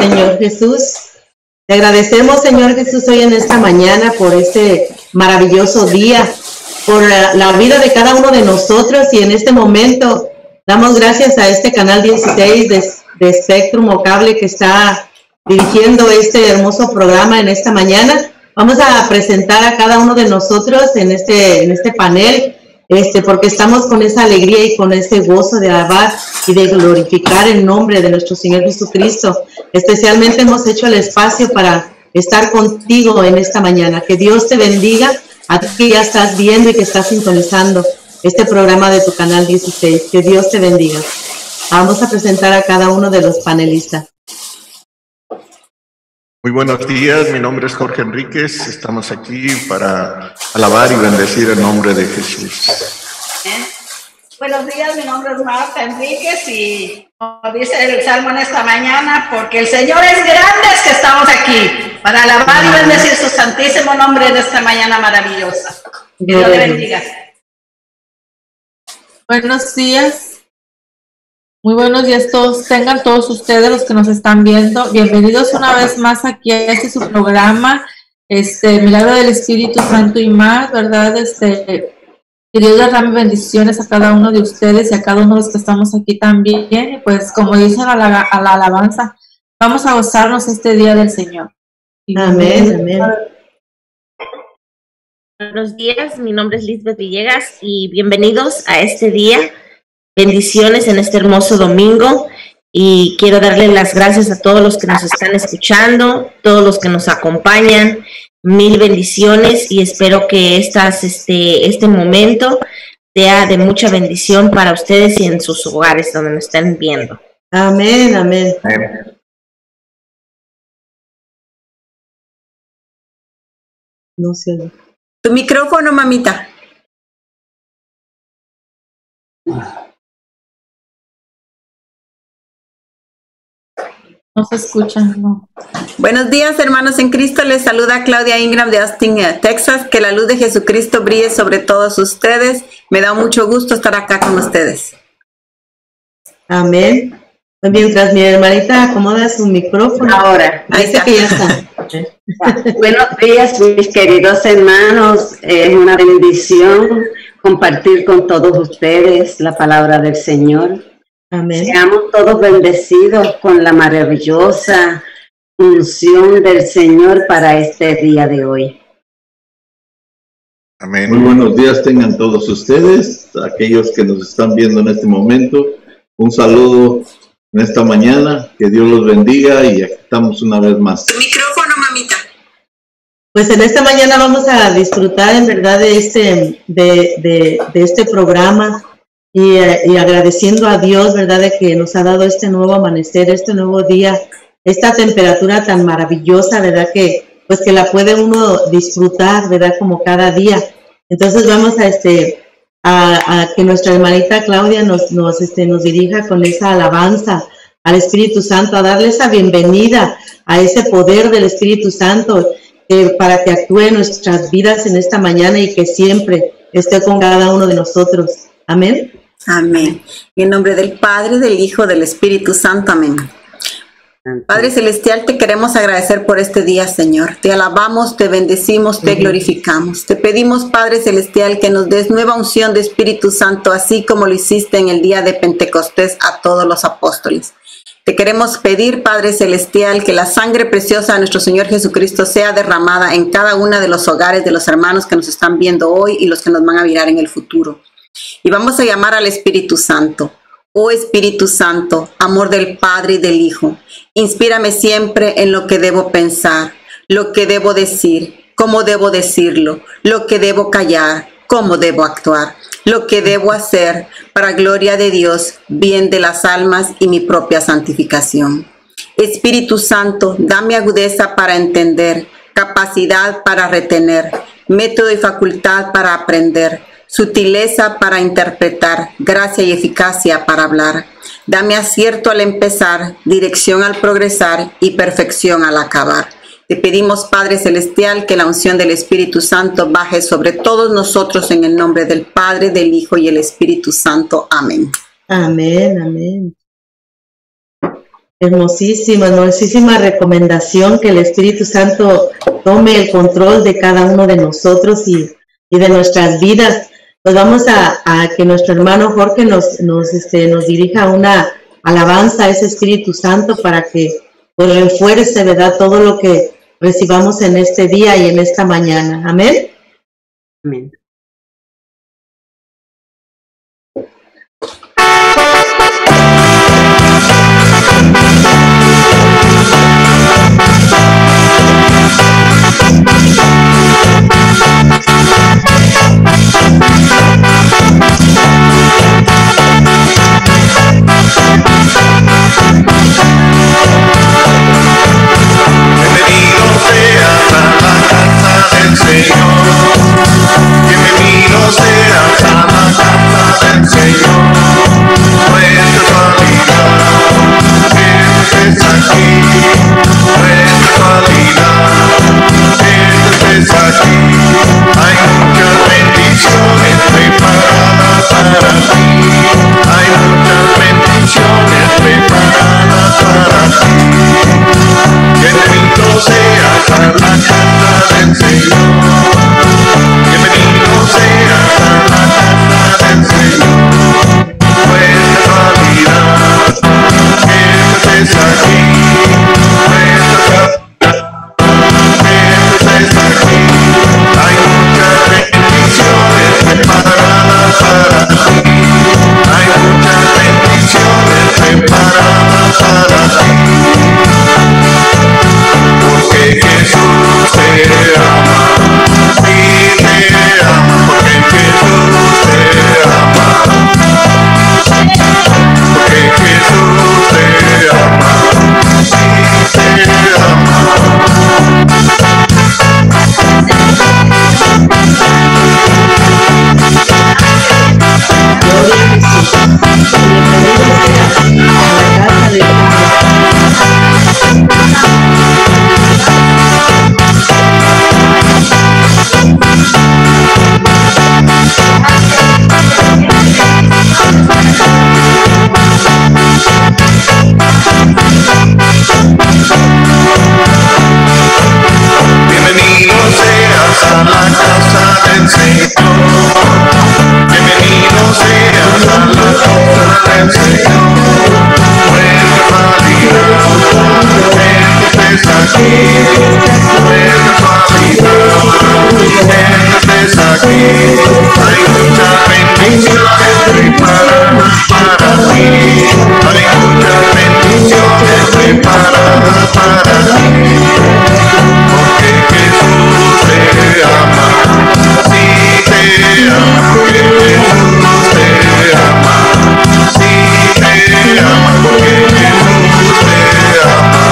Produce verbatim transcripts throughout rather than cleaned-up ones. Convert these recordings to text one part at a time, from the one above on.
Señor Jesús. Te agradecemos, Señor Jesús, hoy en esta mañana por este maravilloso día, por la, la vida de cada uno de nosotros, y en este momento damos gracias a este canal dieciséis de, de Spectrum o Cable que está dirigiendo este hermoso programa en esta mañana. Vamos a presentar a cada uno de nosotros en este, en este panel, este, porque estamos con esa alegría y con ese gozo de alabar y de glorificar el nombre de nuestro Señor Jesucristo. Especialmente hemos hecho el espacio para estar contigo en esta mañana. Que Dios te bendiga a ti que ya estás viendo y que estás sintonizando este programa de tu canal dieciséis. Que Dios te bendiga. Vamos a presentar a cada uno de los panelistas. Muy buenos días, mi nombre es Jorge Enríquez. Estamos aquí para alabar y bendecir el nombre de Jesús. ¿Eh? Buenos días, mi nombre es Marta Enríquez y como dice el Salmo en esta mañana, porque el Señor es grande, es que estamos aquí para alabar y bendecir su santísimo nombre en esta mañana maravillosa. Que Dios le bendiga. Buenos días. Muy buenos días todos, tengan todos ustedes los que nos están viendo. Bienvenidos una vez más aquí a este su programa, este Milagro del Espíritu Santo y más, ¿verdad? Este, que Dios derrame bendiciones a cada uno de ustedes y a cada uno de los que estamos aquí también. Y pues como dicen a la, a la alabanza, vamos a gozarnos este día del Señor. Y amén, amén. Buenos días, mi nombre es Lisbeth Villegas y bienvenidos a este día. Bendiciones en este hermoso domingo y quiero darle las gracias a todos los que nos están escuchando, todos los que nos acompañan, mil bendiciones y espero que estas, este, este momento sea de mucha bendición para ustedes y en sus hogares donde nos estén viendo. Amén, amén. amén. No sé. Tu micrófono, mamita. No se escucha, no. Buenos días, hermanos en Cristo. Les saluda Claudia Ingram de Austin, Texas. Que la luz de Jesucristo brille sobre todos ustedes. Me da mucho gusto estar acá con ustedes. Amén. Mientras mi hermanita acomoda su micrófono. Ahora, ahí está. Que ya está. Buenos días, mis queridos hermanos. Es una bendición compartir con todos ustedes la palabra del Señor. Amén. Seamos todos bendecidos con la maravillosa unción del Señor para este día de hoy. Amén. Muy buenos días tengan todos ustedes, aquellos que nos están viendo en este momento. Un saludo en esta mañana, que Dios los bendiga y aquí estamos una vez más. Micrófono, mamita. Pues en esta mañana vamos a disfrutar en verdad de este, de, de, de este programa. Y, y agradeciendo a Dios, ¿verdad?, de que nos ha dado este nuevo amanecer, este nuevo día, esta temperatura tan maravillosa, ¿verdad?, que pues que la puede uno disfrutar, ¿verdad?, como cada día. Entonces vamos a este a, a que nuestra hermanita Claudia nos nos este nos dirija con esa alabanza al Espíritu Santo, a darle esa bienvenida a ese poder del Espíritu Santo, eh, para que actúe en nuestras vidas en esta mañana y que siempre esté con cada uno de nosotros. Amén. Amén. En nombre del Padre, del Hijo, del Espíritu Santo. Amén. Padre Celestial, te queremos agradecer por este día, Señor. Te alabamos, te bendecimos, te glorificamos. Te pedimos, Padre Celestial, que nos des nueva unción de Espíritu Santo, así como lo hiciste en el día de Pentecostés a todos los apóstoles. Te queremos pedir, Padre Celestial, que la sangre preciosa de nuestro Señor Jesucristo sea derramada en cada uno de los hogares de los hermanos que nos están viendo hoy y los que nos van a mirar en el futuro. Y vamos a llamar al Espíritu Santo. Oh Espíritu Santo, amor del Padre y del Hijo, inspírame siempre en lo que debo pensar, lo que debo decir, cómo debo decirlo, lo que debo callar, cómo debo actuar, lo que debo hacer para gloria de Dios, bien de las almas y mi propia santificación. Espíritu Santo, dame agudeza para entender, capacidad para retener, método y facultad para aprender, sutileza para interpretar, gracia y eficacia para hablar. Dame acierto al empezar, dirección al progresar y perfección al acabar. Te pedimos, Padre Celestial, que la unción del Espíritu Santo baje sobre todos nosotros en el nombre del Padre, del Hijo y el Espíritu Santo. Amén. Amén, amén. Hermosísima, hermosísima recomendación que el Espíritu Santo tome el control de cada uno de nosotros y, y de nuestras vidas. Pues vamos a, a que nuestro hermano Jorge nos, nos, este, nos dirija una alabanza a ese Espíritu Santo para que pues refuerce, ¿verdad?, todo lo que recibamos en este día y en esta mañana. Amén. Amén. Bienvenido seas a la casa del Señor. No es casualidad que estés aquí. No es casualidad que estés aquí. Hay muchas bendiciones preparadas para ti. Hay muchas bendiciones preparadas para ti. Bienvenido seas a la casa del Señor. Bienvenido seas a la casa del Señor. No es casualidad que estés aquí. No es casualidad que estés aquí. Hay muchas bendiciones preparadas para ti. Hay muchas bendiciones preparadas para ti. Porque Jesús te ama. Sí te ama, porque Jesús te ama. Porque Jesús te ama. Sí te ama. Gloria a Jesús. Bienvenido sea a la Bienvenido seas a la casa del Señor. Bienvenido seas a la casa del Señor. No es casualidad que estés aquí. No es casualidad que estés aquí. Hay muchas bendiciones preparadas para ti. Hay muchas bendiciones preparadas para ti. Porque Jesús te ama, sí te ama, porque Jesús te ama, sí te ama, porque Jesús te ama.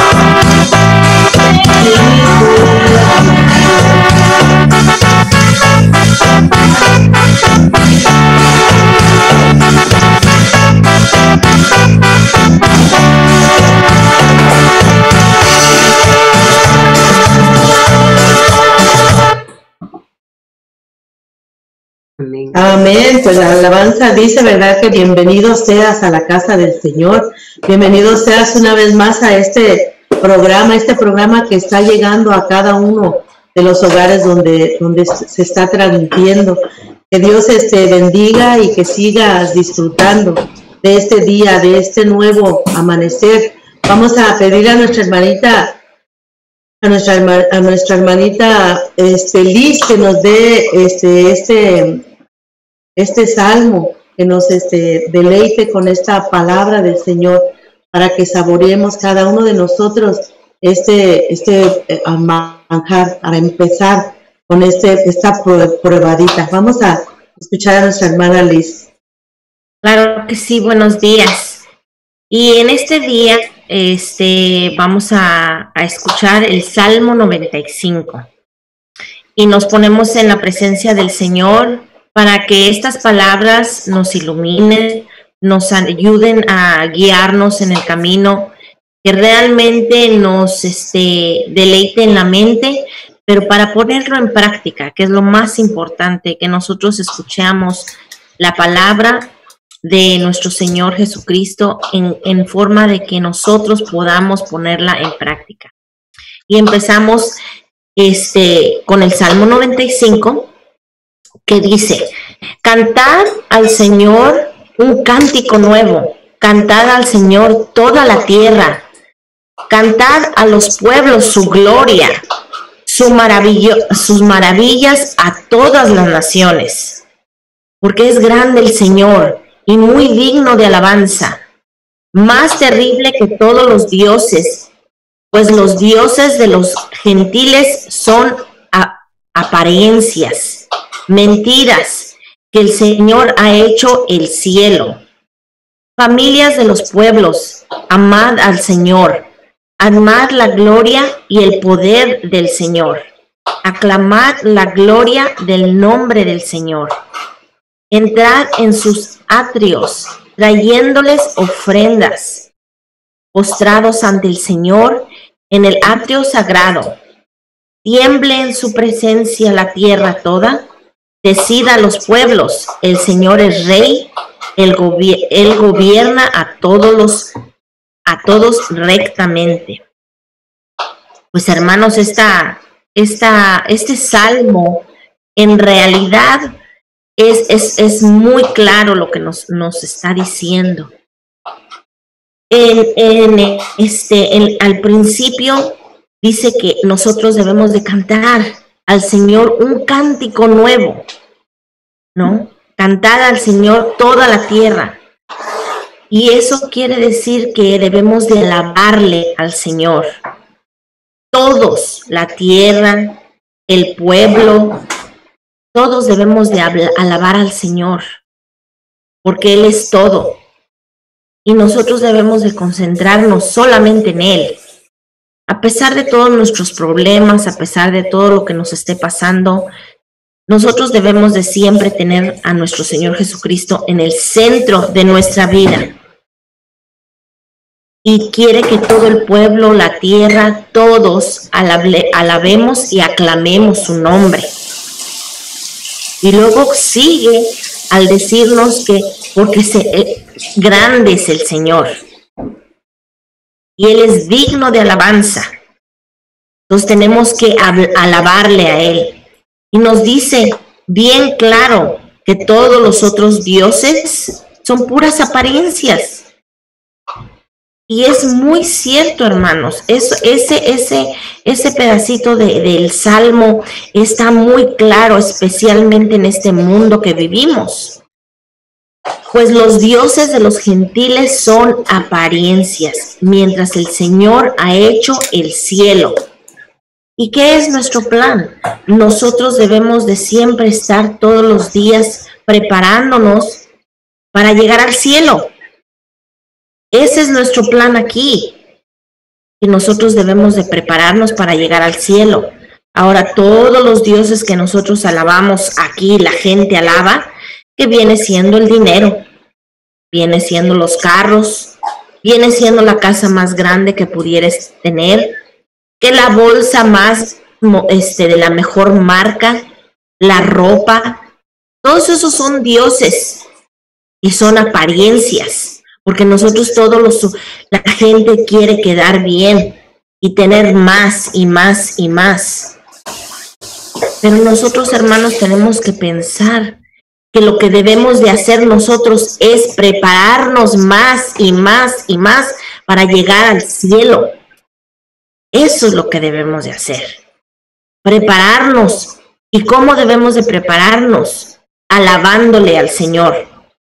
Amén. Pues la alabanza dice, ¿verdad?, que bienvenido seas a la casa del Señor. Bienvenido seas una vez más a este programa, este programa que está llegando a cada uno de los hogares donde, donde se está transmitiendo. Que Dios te bendiga y que sigas disfrutando de este día, de este nuevo amanecer. Vamos a pedir a nuestra hermanita, a nuestra, herma, a nuestra hermanita este, Liz, que nos dé este, este, este salmo, que nos este, deleite con esta palabra del Señor, para que saboreemos cada uno de nosotros este, este eh, manjar, para empezar con este, esta probadita. Vamos a escuchar a nuestra hermana Liz. Claro que sí, buenos días. Y en este día este, vamos a, a escuchar el Salmo noventa y cinco. Y nos ponemos en la presencia del Señor para que estas palabras nos iluminen, nos ayuden a guiarnos en el camino, que realmente nos este, deleite en la mente, pero para ponerlo en práctica, que es lo más importante, que nosotros escuchemos la palabra de nuestro Señor Jesucristo en, en forma de que nosotros podamos ponerla en práctica. Y empezamos este, con el Salmo noventa y cinco, que dice: cantad al Señor un cántico nuevo, cantad al Señor toda la tierra, cantad a los pueblos su gloria, su maravillo, sus maravillas a todas las naciones, porque es grande el Señor y muy digno de alabanza, más terrible que todos los dioses, pues los dioses de los gentiles son a, apariencias, mentiras, que el Señor ha hecho el cielo. Familias de los pueblos, amad al Señor, amad la gloria y el poder del Señor, aclamad la gloria del nombre del Señor. Entrad en sus atrios, trayéndoles ofrendas, postrados ante el Señor en el atrio sagrado. Tiemble en su presencia la tierra toda, decida a los pueblos, el Señor es rey, él, gobi él gobierna a todos los, a todos rectamente. Pues hermanos, esta, esta, este salmo en realidad Es, es, es muy claro lo que nos, nos está diciendo. En, en este, en, al principio dice que nosotros debemos de cantar al Señor un cántico nuevo, ¿no? Cantar al Señor toda la tierra. Y eso quiere decir que debemos de alabarle al Señor. Todos, la tierra, el pueblo, todos debemos de alabar al Señor, porque Él es todo. Y nosotros debemos de concentrarnos solamente en Él. A pesar de todos nuestros problemas, a pesar de todo lo que nos esté pasando, nosotros debemos de siempre tener a nuestro Señor Jesucristo en el centro de nuestra vida. Y quiere que todo el pueblo, la tierra, todos alable, alabemos y aclamemos su nombre. Y luego sigue al decirnos que porque se, eh, grande es el Señor y Él es digno de alabanza. Entonces tenemos que alabarle a Él. Y nos dice bien claro que todos los otros dioses son puras apariencias. Y es muy cierto, hermanos. Eso, ese, ese, ese pedacito de, del Salmo está muy claro, especialmente en este mundo que vivimos. Pues los dioses de los gentiles son apariencias, mientras el Señor ha hecho el cielo. ¿Y qué es nuestro plan? Nosotros debemos de siempre estar todos los días preparándonos para llegar al cielo. Ese es nuestro plan aquí. Y nosotros debemos de prepararnos para llegar al cielo. Ahora, todos los dioses que nosotros alabamos aquí, la gente alaba, que viene siendo el dinero, viene siendo los carros, viene siendo la casa más grande que pudieras tener, que la bolsa más este, de la mejor marca, la ropa. Todos esos son dioses y son apariencias. Porque nosotros todos los, la gente quiere quedar bien y tener más y más y más. Pero nosotros, hermanos, tenemos que pensar que lo que debemos de hacer nosotros es prepararnos más y más y más para llegar al cielo. Eso es lo que debemos de hacer. Prepararnos. ¿Y cómo debemos de prepararnos? Alabándole al Señor.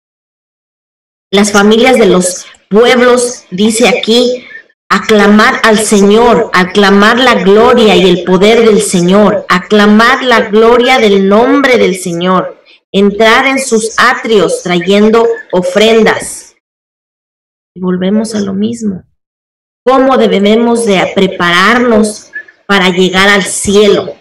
Las familias de los pueblos, dice aquí, aclamar al Señor, aclamar la gloria y el poder del Señor, aclamar la gloria del nombre del Señor, entrar en sus atrios trayendo ofrendas. Y volvemos a lo mismo. ¿Cómo debemos de prepararnos para llegar al cielo?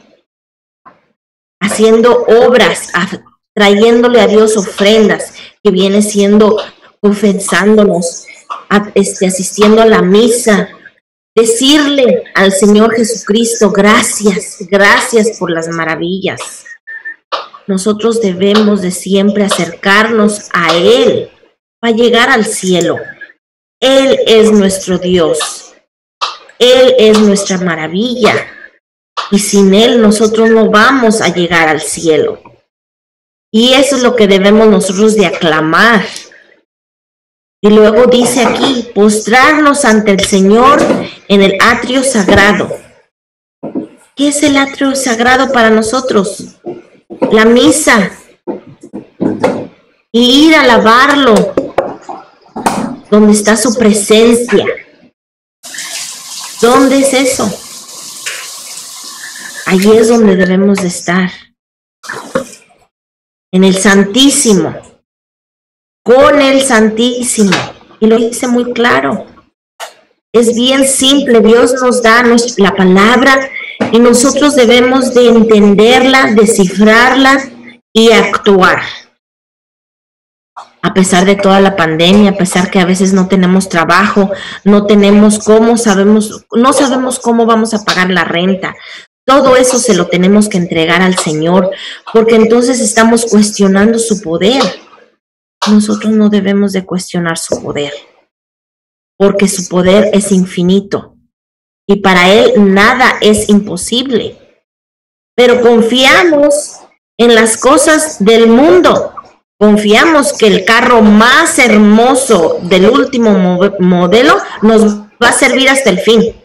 Haciendo obras, trayéndole a Dios ofrendas, que viene siendo confesándonos, a, este, asistiendo a la misa, decirle al Señor Jesucristo, gracias, gracias por las maravillas. Nosotros debemos de siempre acercarnos a Él para llegar al cielo. Él es nuestro Dios. Él es nuestra maravilla. Y sin Él nosotros no vamos a llegar al cielo. Y eso es lo que debemos nosotros de aclamar. Y luego dice aquí, postrarnos ante el Señor en el atrio sagrado. ¿Qué es el atrio sagrado para nosotros? La misa. Y ir a alabarlo, donde está su presencia. ¿Dónde es eso? Allí es donde debemos de estar. En el Santísimo. Con el Santísimo. Y lo dice muy claro. Es bien simple. Dios nos da la palabra y nosotros debemos de entenderla, descifrarla y actuar. A pesar de toda la pandemia, a pesar que a veces no tenemos trabajo, no tenemos cómo, sabemos, no sabemos cómo vamos a pagar la renta. Todo eso se lo tenemos que entregar al Señor, porque entonces estamos cuestionando su poder. Nosotros no debemos de cuestionar su poder, porque su poder es infinito y para Él nada es imposible. Pero confiamos en las cosas del mundo. Confiamos que el carro más hermoso del último modelo nos va a servir hasta el fin.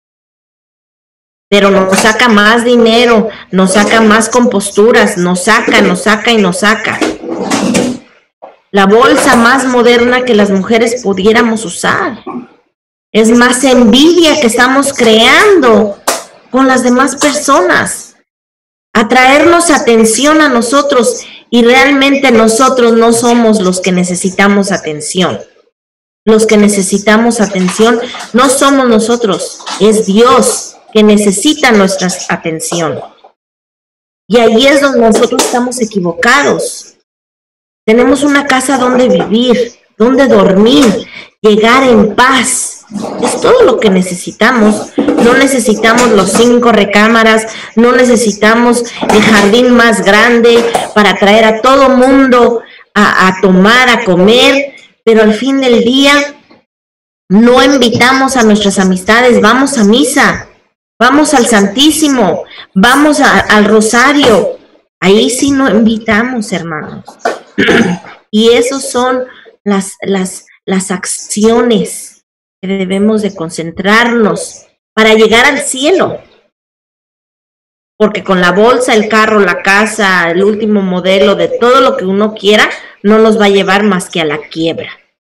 Pero nos saca más dinero, nos saca más composturas, nos saca, nos saca y nos saca. La bolsa más moderna que las mujeres pudiéramos usar. Es más envidia que estamos creando con las demás personas. Atraernos atención a nosotros y realmente nosotros no somos los que necesitamos atención. Los que necesitamos atención no somos nosotros, es Dios que necesita nuestra atención. Y ahí es donde nosotros estamos equivocados. Tenemos una casa donde vivir, donde dormir, llegar en paz. Es todo lo que necesitamos. No necesitamos los cinco recámaras, no necesitamos el jardín más grande para traer a todo mundo a, a tomar, a comer, pero al fin del día no invitamos a nuestras amistades, vamos a misa, vamos al Santísimo, vamos a, al Rosario. Ahí sí no invitamos, hermanos. Y esos son las, las, las acciones que debemos de concentrarnos para llegar al cielo. Porque con la bolsa, el carro, la casa, el último modelo, de todo lo que uno quiera, no nos va a llevar más que a la quiebra.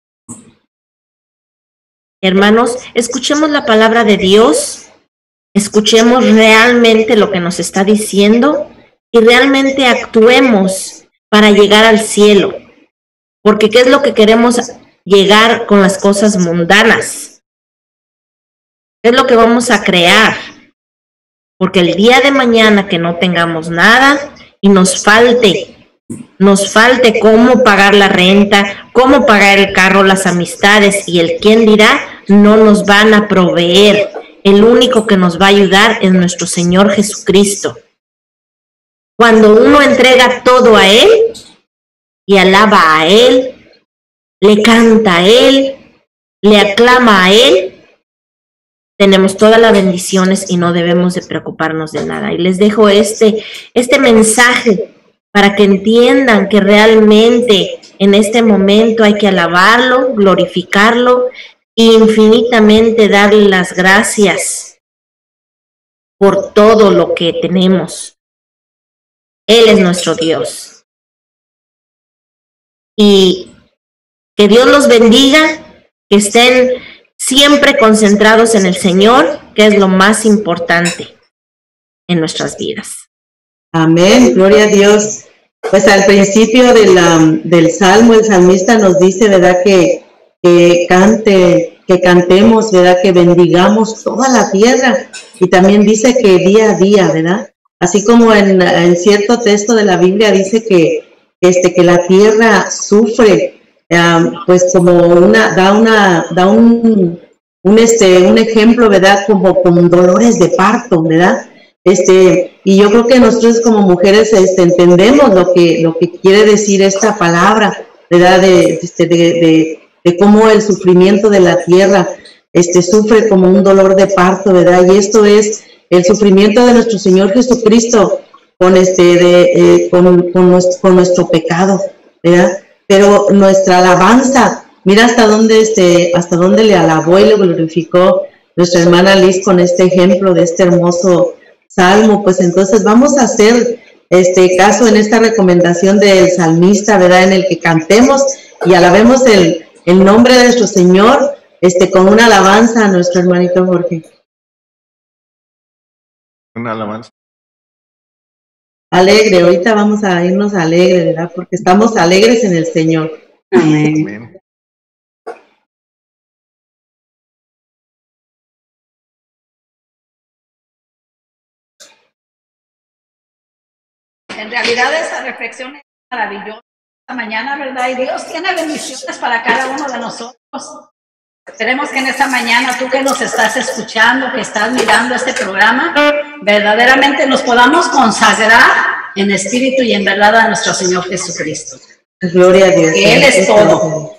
Hermanos, escuchemos la palabra de Dios, escuchemos realmente lo que nos está diciendo y realmente actuemos para llegar al cielo. Porque ¿qué es lo que queremos llegar con las cosas mundanas? ¿Qué es lo que vamos a crear? Porque el día de mañana que no tengamos nada y nos falte, nos falte cómo pagar la renta, cómo pagar el carro, las amistades y el quién dirá, no nos van a proveer. El único que nos va a ayudar es nuestro Señor Jesucristo. Cuando uno entrega todo a Él y alaba a Él, le canta a Él, le aclama a Él, tenemos todas las bendiciones y no debemos de preocuparnos de nada. Y les dejo este, este mensaje para que entiendan que realmente en este momento hay que alabarlo, glorificarlo e infinitamente darle las gracias por todo lo que tenemos. Él es nuestro Dios. Y que Dios los bendiga, que estén siempre concentrados en el Señor, que es lo más importante en nuestras vidas. Amén, gloria a Dios. Pues al principio de la, del Salmo, el salmista nos dice, ¿verdad? Que, que cante, que cantemos, ¿verdad? Que bendigamos toda la tierra. Y también dice que día a día, ¿verdad? Así como en, en cierto texto de la Biblia dice que, este, que la tierra sufre, Um, pues como una, da una, da un, un este, un ejemplo, ¿verdad? Como con dolores de parto, ¿verdad? Este, y yo creo que nosotros como mujeres, este, entendemos lo que, lo que quiere decir esta palabra, ¿verdad? De, este, de, de, de cómo el sufrimiento de la tierra este, sufre como un dolor de parto, ¿verdad? Y esto es el sufrimiento de nuestro Señor Jesucristo con, este, de, eh, con, con, nuestro, con nuestro pecado, ¿verdad? Pero nuestra alabanza, mira hasta dónde, este, hasta dónde le alabó y le glorificó nuestra hermana Liz con este ejemplo de este hermoso salmo. Pues entonces vamos a hacer este caso en esta recomendación del salmista, ¿verdad? En el que cantemos y alabemos el, el nombre de nuestro Señor este, con una alabanza a nuestro hermanito Jorge. Una alabanza. Alegre, ahorita vamos a irnos alegre, ¿verdad? Porque estamos alegres en el Señor. Amén. Amén. En realidad esta reflexión es maravillosa esta mañana, ¿verdad? Y Dios tiene bendiciones para cada uno de nosotros. Esperemos que en esta mañana tú que nos estás escuchando, que estás mirando este programa, verdaderamente nos podamos consagrar en espíritu y en verdad a nuestro Señor Jesucristo. Gloria a Dios. Que Él es todo.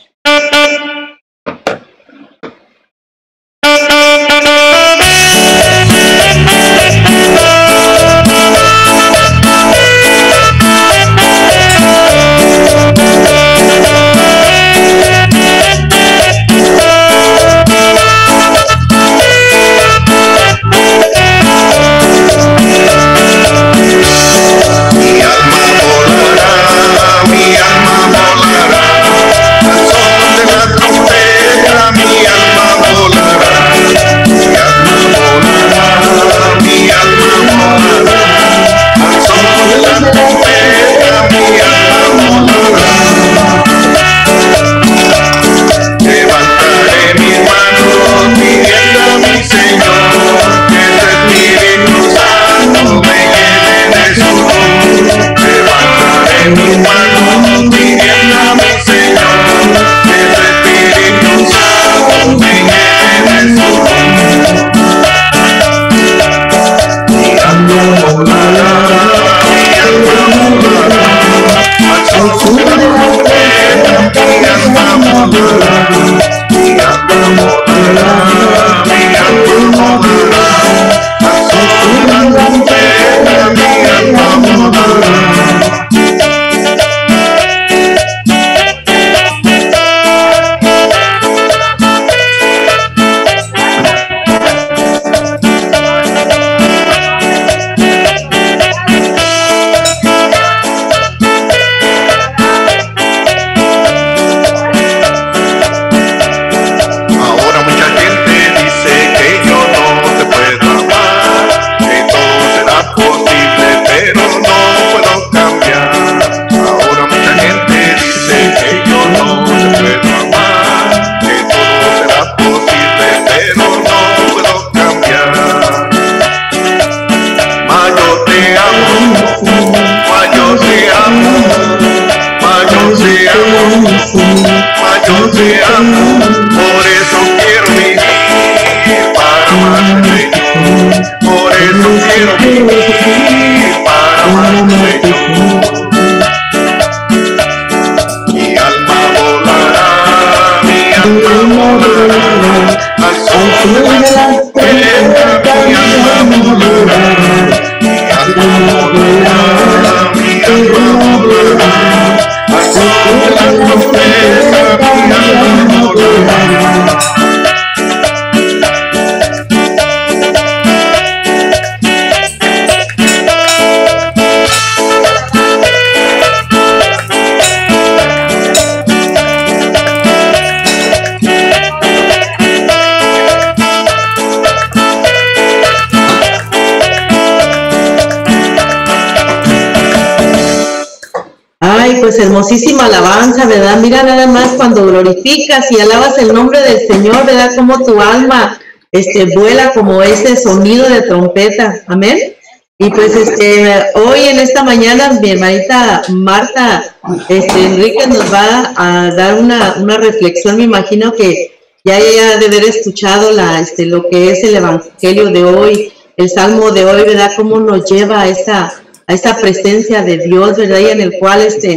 Pues hermosísima alabanza, ¿verdad? Mira nada más cuando glorificas y alabas el nombre del Señor, ¿verdad? Como tu alma este, vuela como ese sonido de trompeta, amén. Y pues este, hoy en esta mañana mi hermanita Marta este, Enrique nos va a dar una, una reflexión. Me imagino que ya ella debe haber escuchado la, este, lo que es el evangelio de hoy, el salmo de hoy, ¿verdad? Cómo nos lleva a esa a esa presencia de Dios, ¿verdad? Y en el cual este,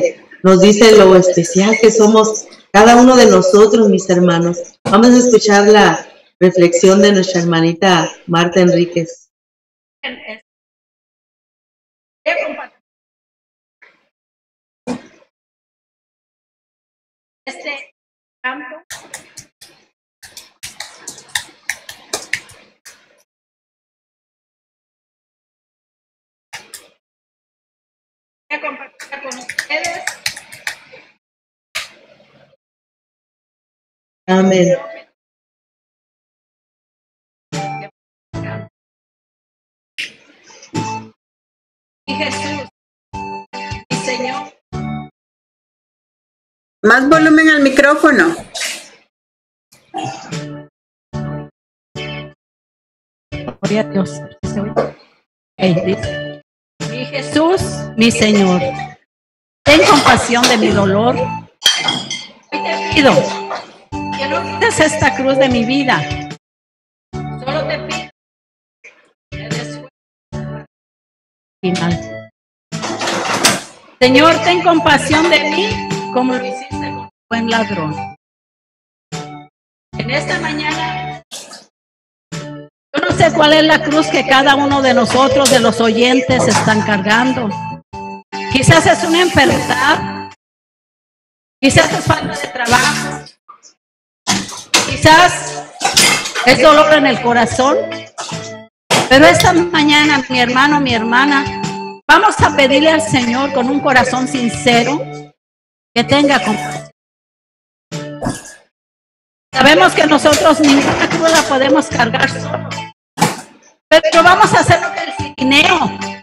nos dice lo especial que somos cada uno de nosotros, mis hermanos. Vamos a escuchar la reflexión de nuestra hermanita Marta Enríquez. Este campo voy a compartir con ustedes. Amén. Y Jesús, mi Señor. Más volumen al micrófono. Gloria a Dios. Mi Jesús, mi Señor, ten compasión de mi dolor. Hoy te pido que no quites esta cruz de mi vida. Solo te pido que me des fuerza final. Señor, ten compasión de mí como lo hiciste con un buen ladrón. En esta mañana, yo no sé cuál es la cruz que cada uno de nosotros, de los oyentes, están cargando. Quizás es una enfermedad, quizás es falta de trabajo, quizás es dolor en el corazón. Pero esta mañana, mi hermano, mi hermana, vamos a pedirle al Señor con un corazón sincero que tenga compasión. Sabemos que nosotros ninguna cruz la podemos cargar solos, pero vamos a hacer el fineo.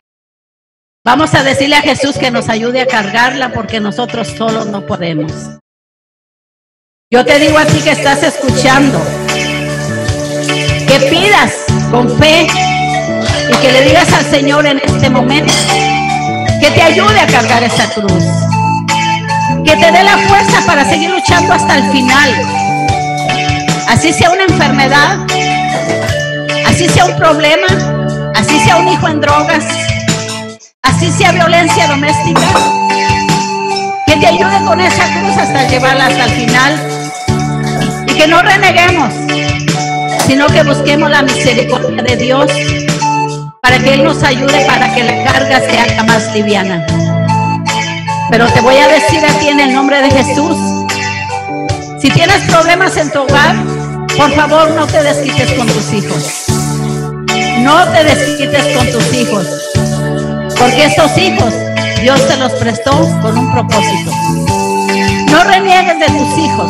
Vamos a decirle a Jesús que nos ayude a cargarla porque nosotros solos no podemos. Yo te digo a ti que estás escuchando, que pidas con fe y que le digas al Señor en este momento que te ayude a cargar esa cruz, que te dé la fuerza para seguir luchando hasta el final. Así sea una enfermedad, así sea un problema, así sea un hijo en drogas, así sea violencia doméstica, que te ayude con esa cruz hasta llevarla hasta el final y que no reneguemos, sino que busquemos la misericordia de Dios para que Él nos ayude para que la carga se haga más liviana. Pero te voy a decir a ti en el nombre de Jesús, si tienes problemas en tu hogar, por favor no te desquites con tus hijos. No te desquites con tus hijos, porque estos hijos Dios te los prestó con un propósito. No reniegues de tus hijos,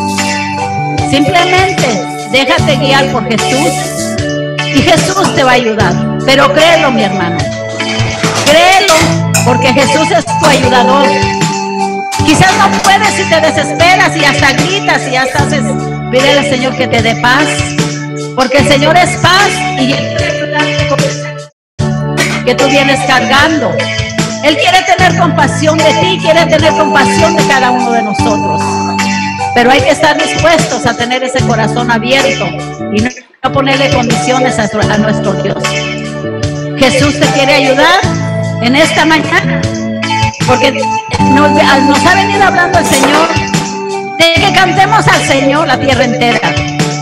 simplemente déjate guiar por Jesús y Jesús te va a ayudar. Pero créelo, mi hermano, créelo, porque Jesús es tu ayudador. Quizás no puedes y te desesperas y hasta gritas y hasta haces, pídele al Señor que te dé paz, porque el Señor es paz y Él quiere ayudarte con esa que tú vienes cargando. Él quiere tener compasión de ti, quiere tener compasión de cada uno de nosotros. Pero hay que estar dispuestos a tener ese corazón abierto y no ponerle condiciones a, a nuestro Dios. Jesús te quiere ayudar en esta mañana, porque nos, nos ha venido hablando el Señor de que cantemos al Señor la tierra entera.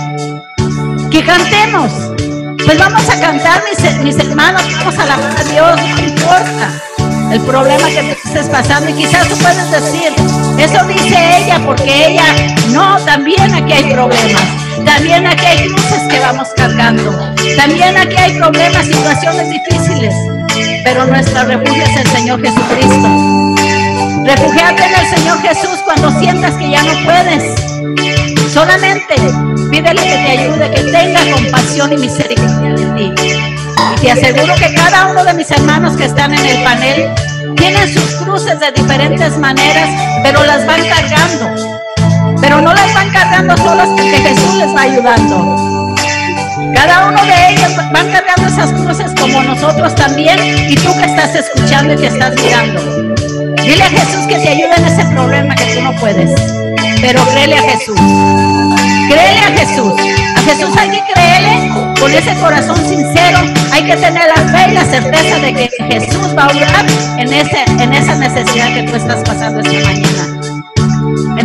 Que cantemos. Pues vamos a cantar, mis, mis hermanos, vamos a alabar a Dios, no importa el problema que te estés pasando. Y quizás tú puedes decir, eso dice ella, porque ella, no, también aquí hay problemas. También aquí hay cruces que vamos cargando. También aquí hay problemas, situaciones difíciles. Pero nuestro refugio es el Señor Jesucristo. Refúgiate en el Señor Jesús cuando sientas que ya no puedes. Solamente pídele que te ayude, que tenga compasión y misericordia de ti. Y te aseguro que cada uno de mis hermanos que están en el panel tienen sus cruces de diferentes maneras, pero las van cargando. Pero no las van cargando solas, porque Jesús les va ayudando. Cada uno de ellos van cargando esas cruces como nosotros también. Y tú que estás escuchando y que estás mirando, dile a Jesús que te ayude en ese problema que tú no puedes. Pero créele a Jesús. Créele a Jesús. A Jesús hay que creerle con ese corazón sincero. Hay que tener la fe y la certeza de que Jesús va a obrar en, ese, en esa necesidad que tú estás pasando esta mañana.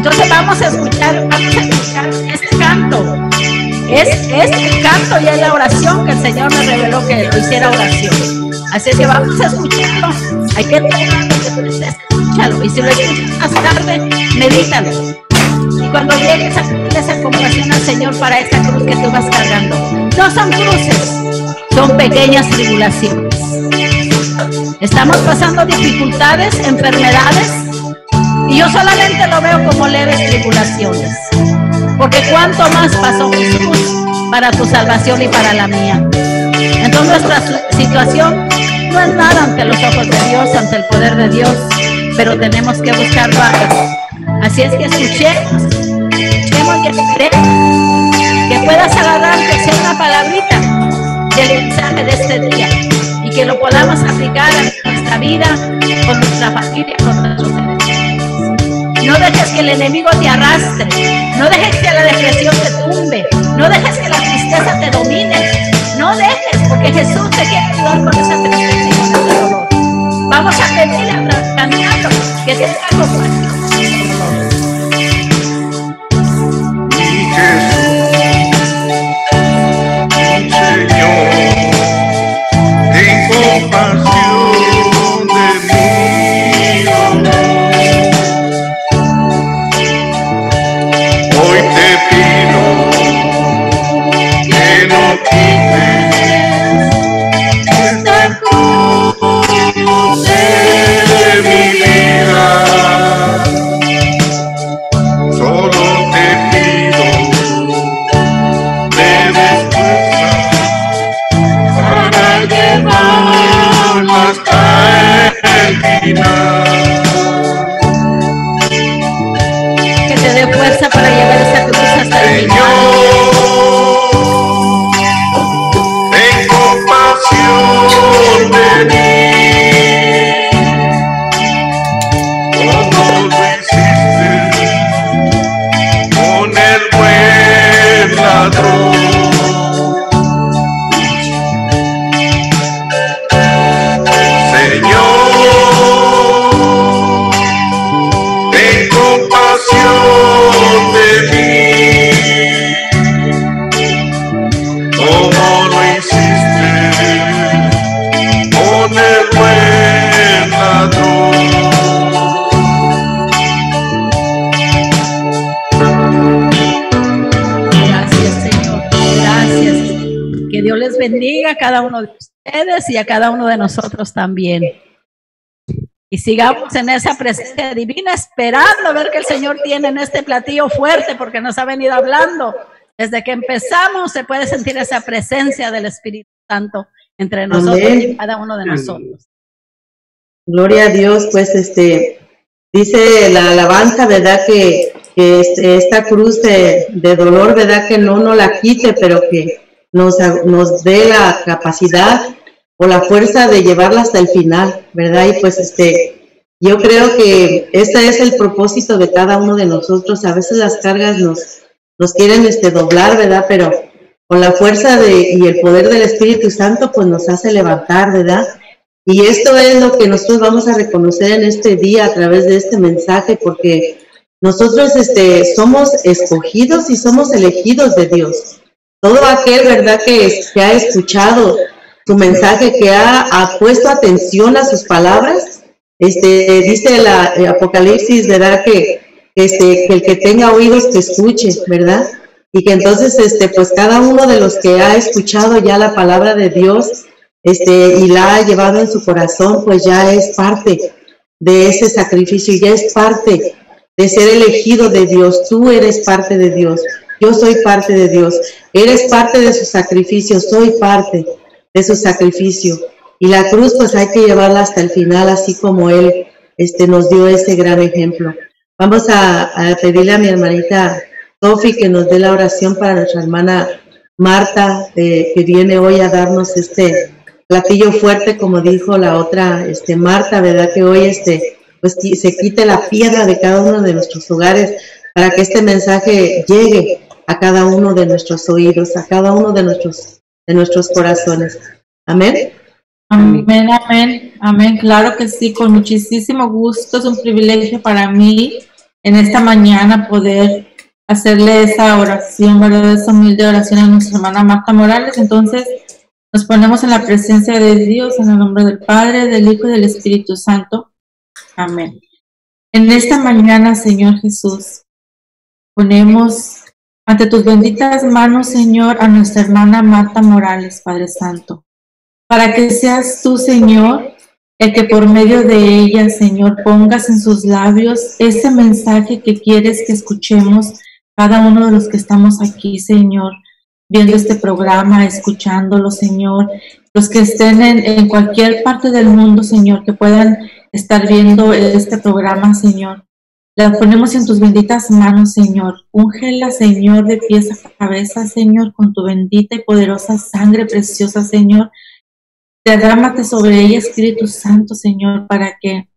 Entonces vamos a escuchar, vamos a escuchar este canto. Es, es el canto y es la oración que el Señor me reveló que hiciera oración. Así que vamos a escucharlo. Hay que escucharlo. Y si lo escuchas más tarde, medítalo. Y cuando llegues a pedir esa compasión al Señor para esta cruz que tú vas cargando, no son cruces, son pequeñas tribulaciones. Estamos pasando dificultades, enfermedades, y yo solamente lo veo como leves tribulaciones. Porque cuánto más pasó Jesús para tu salvación y para la mía. Entonces nuestra situación no es nada ante los ojos de Dios, ante el poder de Dios, pero tenemos que buscarlo a Él. Así es que escuchemos, escuchemos y esperemos que puedas agarrar que sea una palabrita del mensaje de este día y que lo podamos aplicar a nuestra vida, con nuestra familia, con nuestros seres. No dejes que el enemigo te arrastre, no dejes que la depresión te tumbe, no dejes que la tristeza te domine, no dejes, porque Jesús te quiere ayudar con esa tristeza y con ese dolor. Vamos a pedirle a cantarlo que tenga compasión. Mi Jesús, mi Señor, ten compasión de mí, amor. Hoy te pido que no quites esta cruz de mi vida. Solo te pido me des fuerza para llevarla hasta el final. Que te dé fuerza para llevar esa cruz hasta el final. Señor, ten compasión de mí, como lo hiciste con el buen ladrón. Señor, ten compasión de mí, como lo hiciste con el buen ladrón. Gracias, Señor. Gracias. Que Dios les bendiga a cada uno de ustedes y a cada uno de nosotros también. Y sigamos en esa presencia divina, esperando a ver qué el Señor tiene en este platillo fuerte, porque nos ha venido hablando. Desde que empezamos se puede sentir esa presencia del Espíritu Santo entre nosotros. Amén. Y cada uno de nosotros. Gloria a Dios, pues este dice la alabanza, ¿verdad? Que, que este, esta cruz de, de dolor, ¿verdad? Que no nos la quite, pero que nos, nos dé la capacidad o la fuerza de llevarla hasta el final, ¿verdad? Y pues este, yo creo que ese es el propósito de cada uno de nosotros. A veces las cargas nos, nos quieren este, doblar, ¿verdad? Pero con la fuerza de, y el poder del Espíritu Santo, pues nos hace levantar, ¿verdad? Y esto es lo que nosotros vamos a reconocer en este día a través de este mensaje, porque nosotros este, somos escogidos y somos elegidos de Dios. Todo aquel, ¿verdad?, que, que ha escuchado su mensaje, que ha, ha puesto atención a sus palabras, este, dice la el Apocalipsis, ¿verdad?, que, este, que el que tenga oídos que escuche, ¿verdad? Y que entonces, este, pues cada uno de los que ha escuchado ya la palabra de Dios, este, y la ha llevado en su corazón, pues ya es parte de ese sacrificio, ya es parte de ser elegido de Dios. Tú eres parte de Dios, yo soy parte de Dios, eres parte de su sacrificio, soy parte de su sacrificio. Y la cruz pues hay que llevarla hasta el final, así como Él este, nos dio ese gran ejemplo. Vamos a, a pedirle a mi hermanita Sofi que nos dé la oración para nuestra hermana Marta, eh, que viene hoy a darnos este platillo fuerte, como dijo la otra este, Marta, ¿verdad? Que hoy este, pues, se quite la piedra de cada uno de nuestros hogares para que este mensaje llegue a cada uno de nuestros oídos, a cada uno de nuestros, de nuestros corazones. Amén. Amén, amén, amén. Claro que sí, con muchísimo gusto. Es un privilegio para mí en esta mañana poder hacerle esa oración, ¿verdad? Esa humilde oración a nuestra hermana Marta Morales. Entonces, nos ponemos en la presencia de Dios, en el nombre del Padre, del Hijo y del Espíritu Santo. Amén. En esta mañana, Señor Jesús, ponemos ante tus benditas manos, Señor, a nuestra hermana Marta Morales, Padre Santo, para que seas tú, Señor, el que por medio de ella, Señor, pongas en sus labios ese mensaje que quieres que escuchemos cada uno de los que estamos aquí, Señor, viendo este programa, escuchándolo, Señor, los que estén en, en cualquier parte del mundo, Señor, que puedan estar viendo este programa, Señor. La ponemos en tus benditas manos, Señor. Úngela, Señor, de pies a cabeza, Señor, con tu bendita y poderosa sangre preciosa, Señor. Derrámate sobre ella, Espíritu Santo, Señor, para que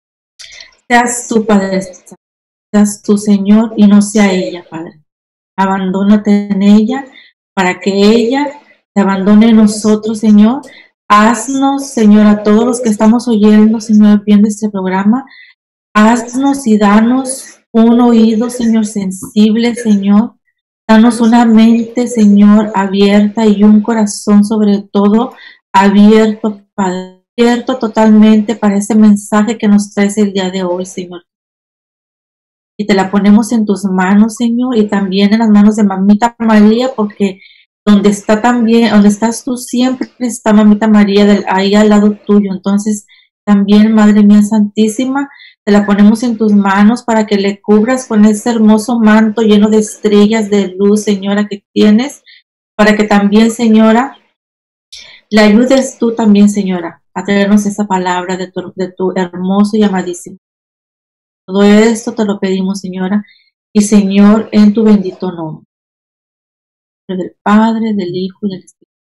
seas tú, Padre, seas tú, Señor, y no sea ella, Padre. Abandónate en ella, para que ella te abandone en nosotros, Señor. Haznos, Señor, a todos los que estamos oyendo, Señor, viendo este programa, haznos y danos un oído, Señor, sensible, Señor. Danos una mente, Señor, abierta y un corazón, sobre todo, abierto, Padre, abierto totalmente para ese mensaje que nos traes el día de hoy, Señor. Y te la ponemos en tus manos, Señor, y también en las manos de Mamita María, porque donde está también, donde estás tú, siempre está Mamita María del, ahí al lado tuyo. Entonces, también, Madre mía Santísima, te la ponemos en tus manos para que le cubras con ese hermoso manto lleno de estrellas de luz, Señora, que tienes, para que también, Señora, le ayudes tú también, Señora, a traernos esa palabra de tu, de tu hermoso y amadísimo. Todo esto te lo pedimos, Señora, y Señor, en tu bendito nombre. Del Padre, del Hijo y del Espíritu.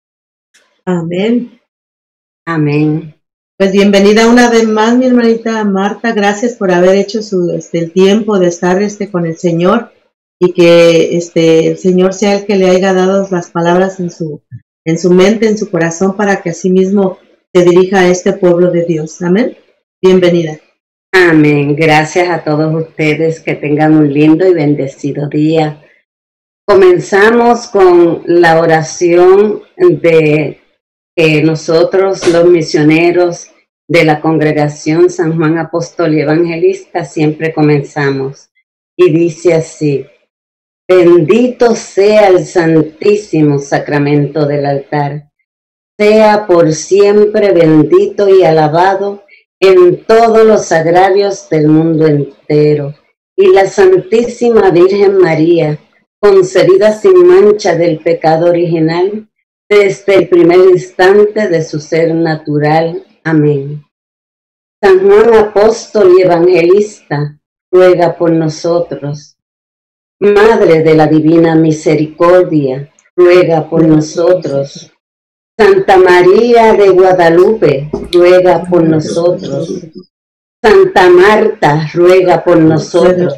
Amén. Amén. Pues bienvenida una vez más, mi hermanita Marta. Gracias por haber hecho su, este, el tiempo de estar este, con el Señor, y que este, el Señor sea el que le haya dado las palabras en su, en su mente, en su corazón, para que así mismo se dirija a este pueblo de Dios. Amén. Bienvenida. Amén. Gracias a todos ustedes. Que tengan un lindo y bendecido día. Comenzamos con la oración de que nosotros, los misioneros de la Congregación San Juan Apóstol y Evangelista, siempre comenzamos. Y dice así: bendito sea el santísimo sacramento del altar. Sea por siempre bendito y alabado en todos los sagrarios del mundo entero. Y la Santísima Virgen María, concebida sin mancha del pecado original, desde el primer instante de su ser natural. Amén. San Juan Apóstol y Evangelista, ruega por nosotros. Madre de la Divina Misericordia, ruega por nosotros. Santa María de Guadalupe, ruega por nosotros. Santa Marta, ruega por nosotros.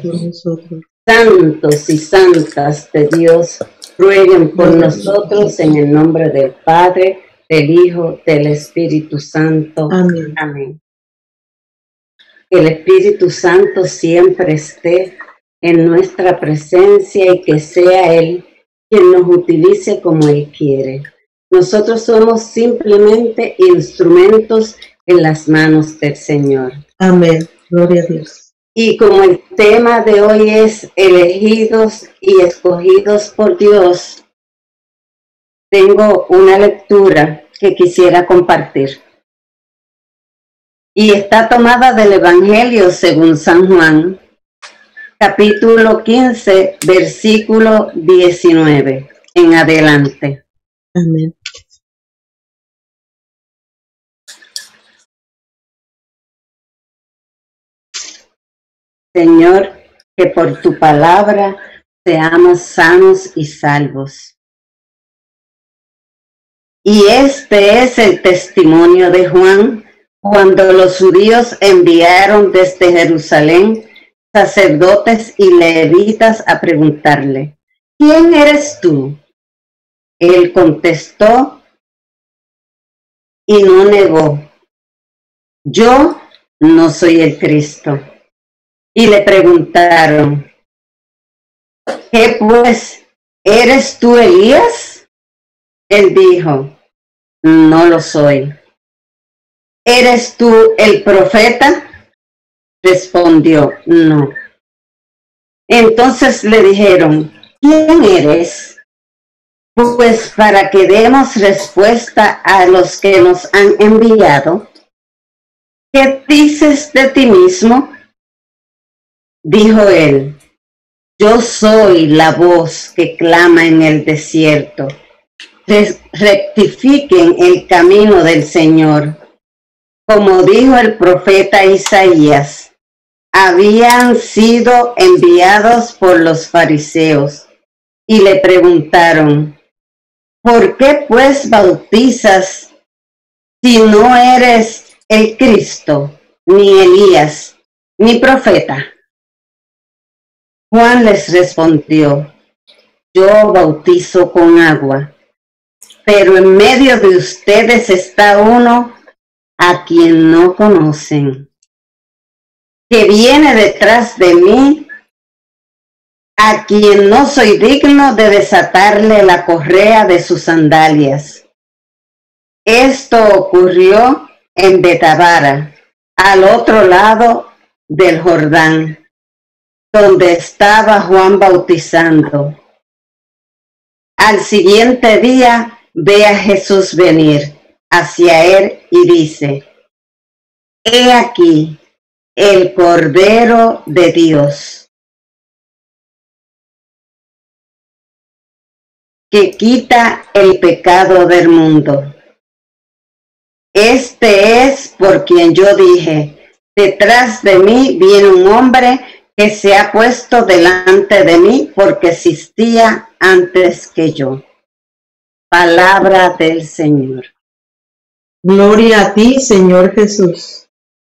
Santos y santas de Dios, rueguen por nosotros, en el nombre del Padre, del Hijo, del Espíritu Santo. Amén. Amén. Que el Espíritu Santo siempre esté en nuestra presencia y que sea Él quien nos utilice como Él quiere. Nosotros somos simplemente instrumentos en las manos del Señor. Amén. Gloria a Dios. Y como el tema de hoy es elegidos y escogidos por Dios, tengo una lectura que quisiera compartir. Y está tomada del Evangelio según San Juan, capítulo quince, versículo diecinueve en adelante. Amén. Señor, que por tu palabra seamos sanos y salvos. Y este es el testimonio de Juan cuando los judíos enviaron desde Jerusalén sacerdotes y levitas a preguntarle: ¿quién eres tú? Él contestó y no negó: yo no soy el Cristo. y le preguntaron, ¿qué pues? ¿Eres tú Elías? Él dijo, no lo soy. ¿Eres tú el profeta? Respondió, no. Entonces le dijeron, ¿quién eres? Pues para que demos respuesta a los que nos han enviado. ¿Qué dices de ti mismo? Dijo él, yo soy la voz que clama en el desierto. Rectifiquen el camino del Señor. Como dijo el profeta Isaías, habían sido enviados por los fariseos y le preguntaron, ¿por qué pues bautizas si no eres el Cristo, ni Elías, ni profeta? Juan les respondió, yo bautizo con agua, pero en medio de ustedes está uno a quien no conocen, que viene detrás de mí, a quien no soy digno de desatarle la correa de sus sandalias. Esto ocurrió en Betabara, al otro lado del Jordán, donde estaba Juan bautizando. Al siguiente día ve a Jesús venir hacia él y dice, he aquí el Cordero de Dios, que quita el pecado del mundo. Este es por quien yo dije, detrás de mí viene un hombre que se ha puesto delante de mí porque existía antes que yo. Palabra del Señor. Gloria a ti, Señor Jesús.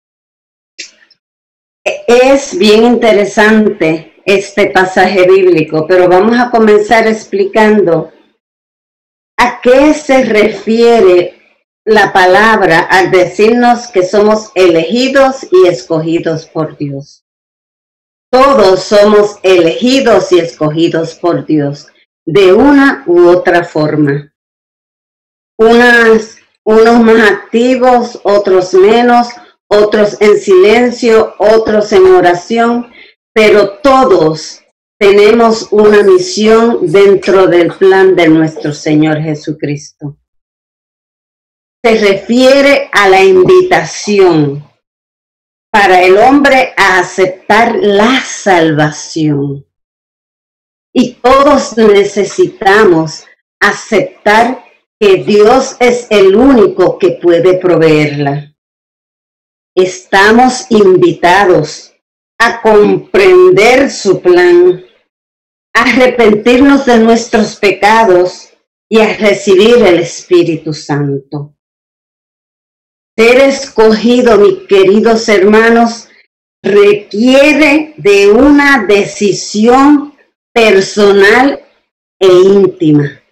Es bien interesante este pasaje bíblico, pero vamos a comenzar explicando a qué se refiere la palabra al decirnos que somos elegidos y escogidos por Dios. Todos somos elegidos y escogidos por Dios, de una u otra forma. Unas, unos más activos, otros menos, otros en silencio, otros en oración, pero todos tenemos una misión dentro del plan de nuestro Señor Jesucristo. Se refiere a la invitación para el hombre a aceptar la salvación. Y todos necesitamos aceptar que Dios es el único que puede proveerla. Estamos invitados a comprender su plan, a arrepentirnos de nuestros pecados y a recibir el Espíritu Santo. Ser escogido, mis queridos hermanos, requiere de una decisión personal e íntima.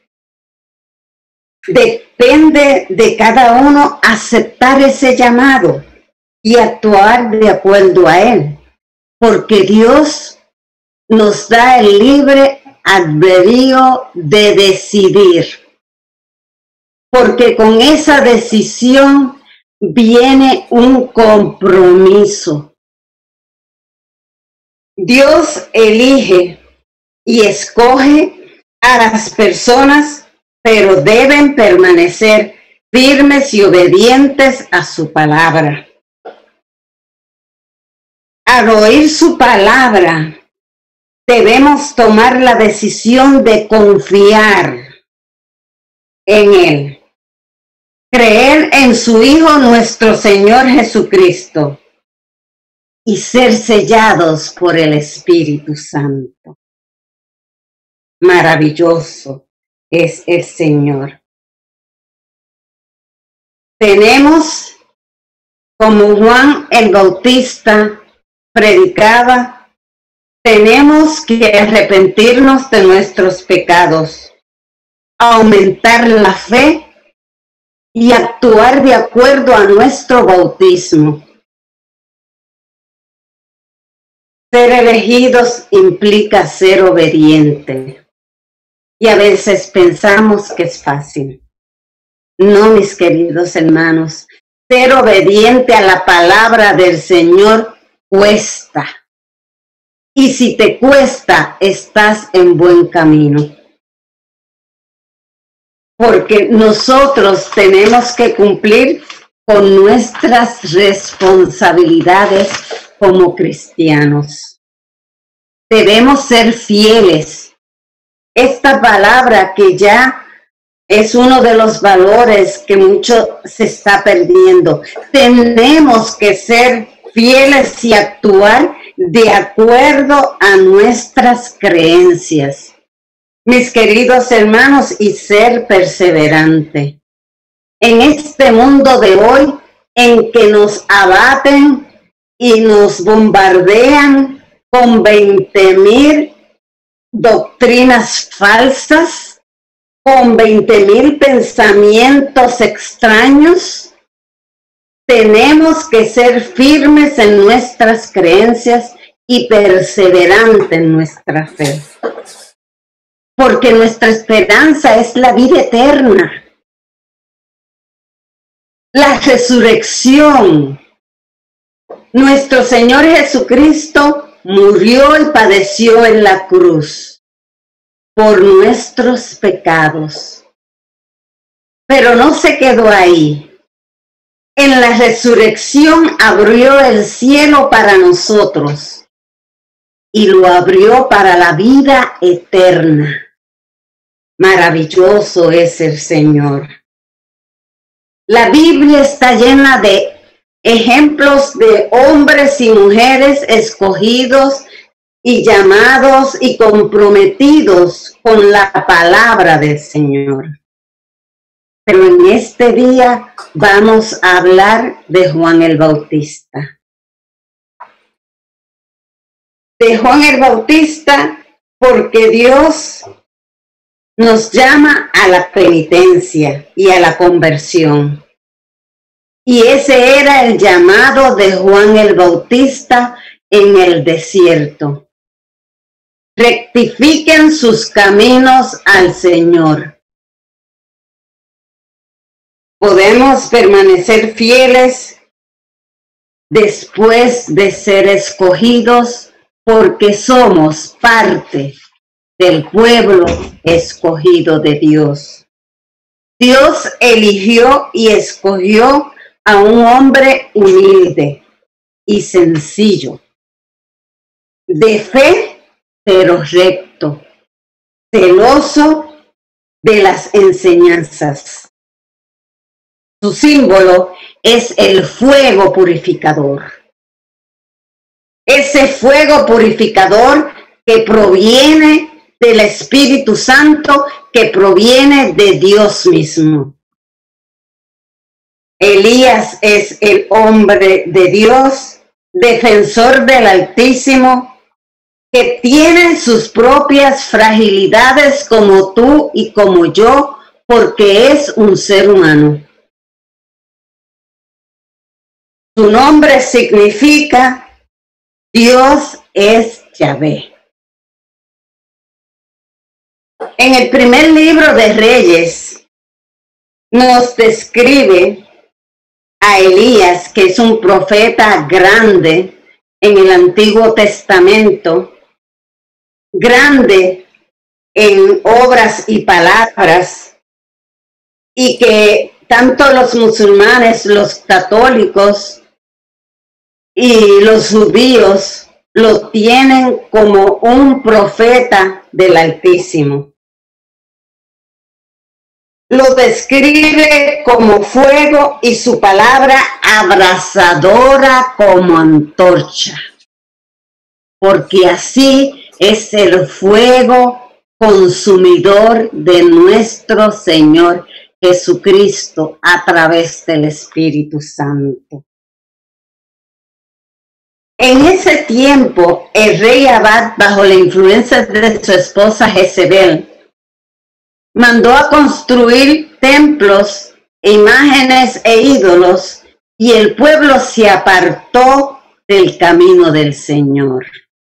Depende de cada uno aceptar ese llamado y actuar de acuerdo a él, porque Dios nos da el libre albedrío de decidir, porque con esa decisión viene un compromiso. Dios elige y escoge a las personas, pero deben permanecer firmes y obedientes a su palabra. Al oír su palabra, debemos tomar la decisión de confiar en Él. Creer en su Hijo nuestro Señor Jesucristo y ser sellados por el Espíritu Santo. Maravilloso es el Señor. Tenemos, como Juan el Bautista predicaba, tenemos que arrepentirnos de nuestros pecados, aumentar la fe y actuar de acuerdo a nuestro bautismo. Ser elegidos implica ser obediente. Y a veces pensamos que es fácil. No, mis queridos hermanos, ser obediente a la palabra del Señor cuesta. Y si te cuesta, estás en buen camino. Porque nosotros tenemos que cumplir con nuestras responsabilidades como cristianos. Debemos ser fieles. Esta palabra que ya es uno de los valores que mucho se está perdiendo. Tenemos que ser fieles y actuar de acuerdo a nuestras creencias. Mis queridos hermanos, y ser perseverante. En este mundo de hoy, en que nos abaten y nos bombardean con veinte mil doctrinas falsas, con veinte mil pensamientos extraños, tenemos que ser firmes en nuestras creencias y perseverantes en nuestra fe. Porque nuestra esperanza es la vida eterna, la resurrección. Nuestro Señor Jesucristo murió y padeció en la cruz por nuestros pecados. Pero no se quedó ahí. En la resurrección abrió el cielo para nosotros y lo abrió para la vida eterna. Maravilloso es el Señor. La Biblia está llena de ejemplos de hombres y mujeres escogidos y llamados y comprometidos con la palabra del Señor. Pero en este día vamos a hablar de Juan el Bautista. De Juan el Bautista, porque Dios nos llama a la penitencia y a la conversión. Y ese era el llamado de Juan el Bautista en el desierto. Rectifiquen sus caminos al Señor. Podemos permanecer fieles después de ser escogidos porque somos parte del pueblo escogido de Dios. Dios eligió y escogió a un hombre humilde y sencillo, de fe pero recto, celoso de las enseñanzas. Su símbolo es el fuego purificador. Ese fuego purificador que proviene del Espíritu Santo, que proviene de Dios mismo. Elías es el hombre de Dios, defensor del Altísimo, que tiene sus propias fragilidades como tú y como yo, porque es un ser humano. Su nombre significa Dios es Yahvé. En el primer libro de Reyes nos describe a Elías, que es un profeta grande en el Antiguo Testamento, grande en obras y palabras, y que tanto los musulmanes, los católicos y los judíos lo tienen como un profeta del Altísimo. Lo describe como fuego y su palabra abrasadora como antorcha, porque así es el fuego consumidor de nuestro Señor Jesucristo a través del Espíritu Santo. En ese tiempo, el rey Abad, bajo la influencia de su esposa Jezebel, mandó a construir templos, imágenes e ídolos, y el pueblo se apartó del camino del Señor.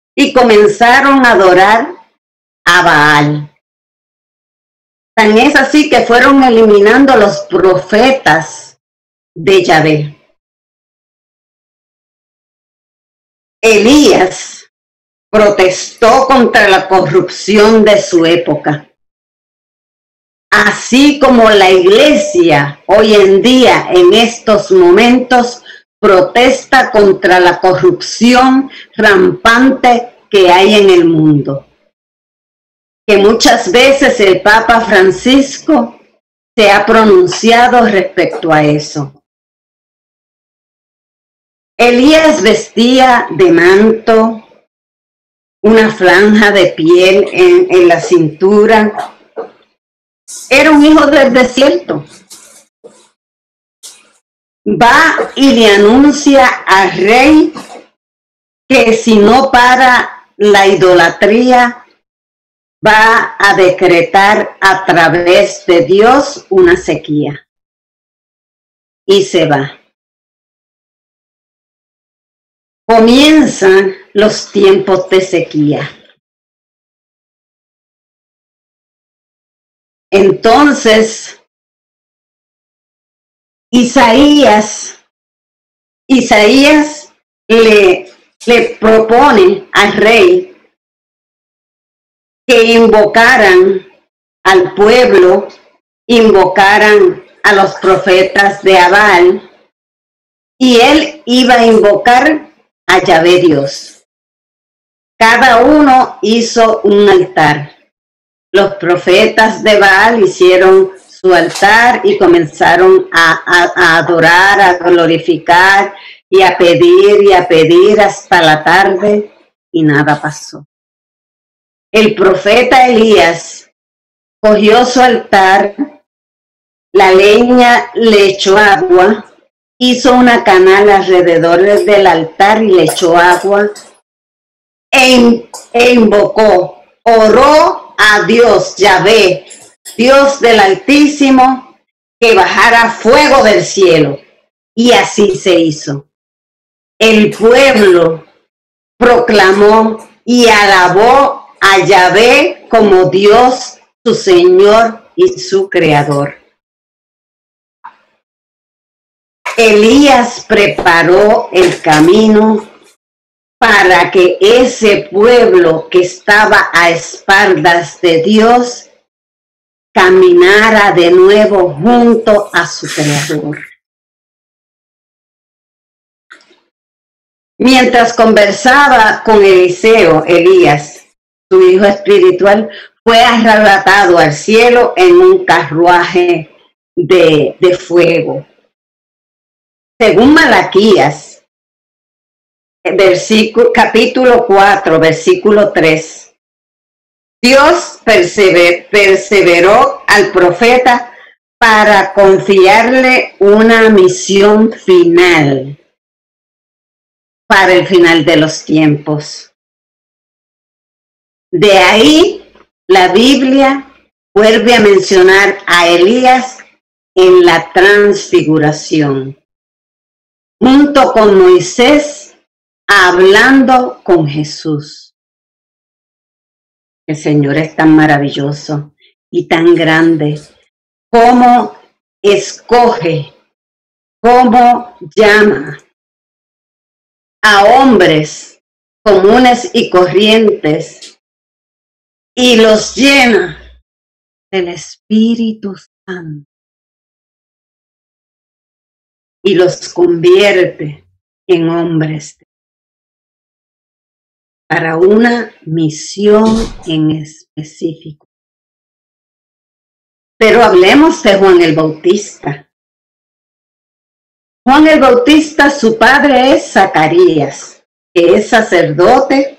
y comenzaron a adorar a Baal. Tan es así que fueron eliminando los profetas de Yahvé. Elías protestó contra la corrupción de su época. Así como la iglesia hoy en día, en estos momentos, protesta contra la corrupción rampante que hay en el mundo. Que muchas veces el Papa Francisco se ha pronunciado respecto a eso. Elías vestía de manto, una franja de piel en, en la cintura. Era un hijo del desierto. Va y le anuncia al rey que si no para la idolatría, va a decretar a través de Dios una sequía. Y se va. Comienzan los tiempos de sequía. Entonces, Isaías, Isaías le, le propone al rey que invocaran al pueblo, invocaran a los profetas de Abal, y él iba a invocar a Yahvé Dios. Cada uno hizo un altar. Los profetas de Baal hicieron su altar y comenzaron a, a, a adorar, a glorificar y a pedir y a pedir hasta la tarde, y nada pasó. El profeta Elías cogió su altar, la leña le echó agua, hizo una canal alrededor del altar y le echó agua e, e invocó, oró a Dios, Yahvé, Dios del Altísimo, que bajara fuego del cielo. Y así se hizo. El pueblo proclamó y alabó a Yahvé como Dios, su Señor y su Creador. Elías preparó el camino para que ese pueblo que estaba a espaldas de Dios caminara de nuevo junto a su Creador. Mientras conversaba con Eliseo, Elías, su hijo espiritual, fue arrebatado al cielo en un carruaje de, de fuego. Según Malaquías, versículo, capítulo cuatro, versículo tres, Dios persever, perseveró al profeta para confiarle una misión final para el final de los tiempos. De ahí la Biblia vuelve a mencionar a Elías en la transfiguración, junto con Moisés, hablando con Jesús. El Señor es tan maravilloso y tan grande, cómo escoge, cómo llama a hombres comunes y corrientes y los llena del Espíritu Santo y los convierte en hombres para una misión en específico. Pero hablemos de Juan el Bautista. Juan el Bautista, su padre es Zacarías, que es sacerdote,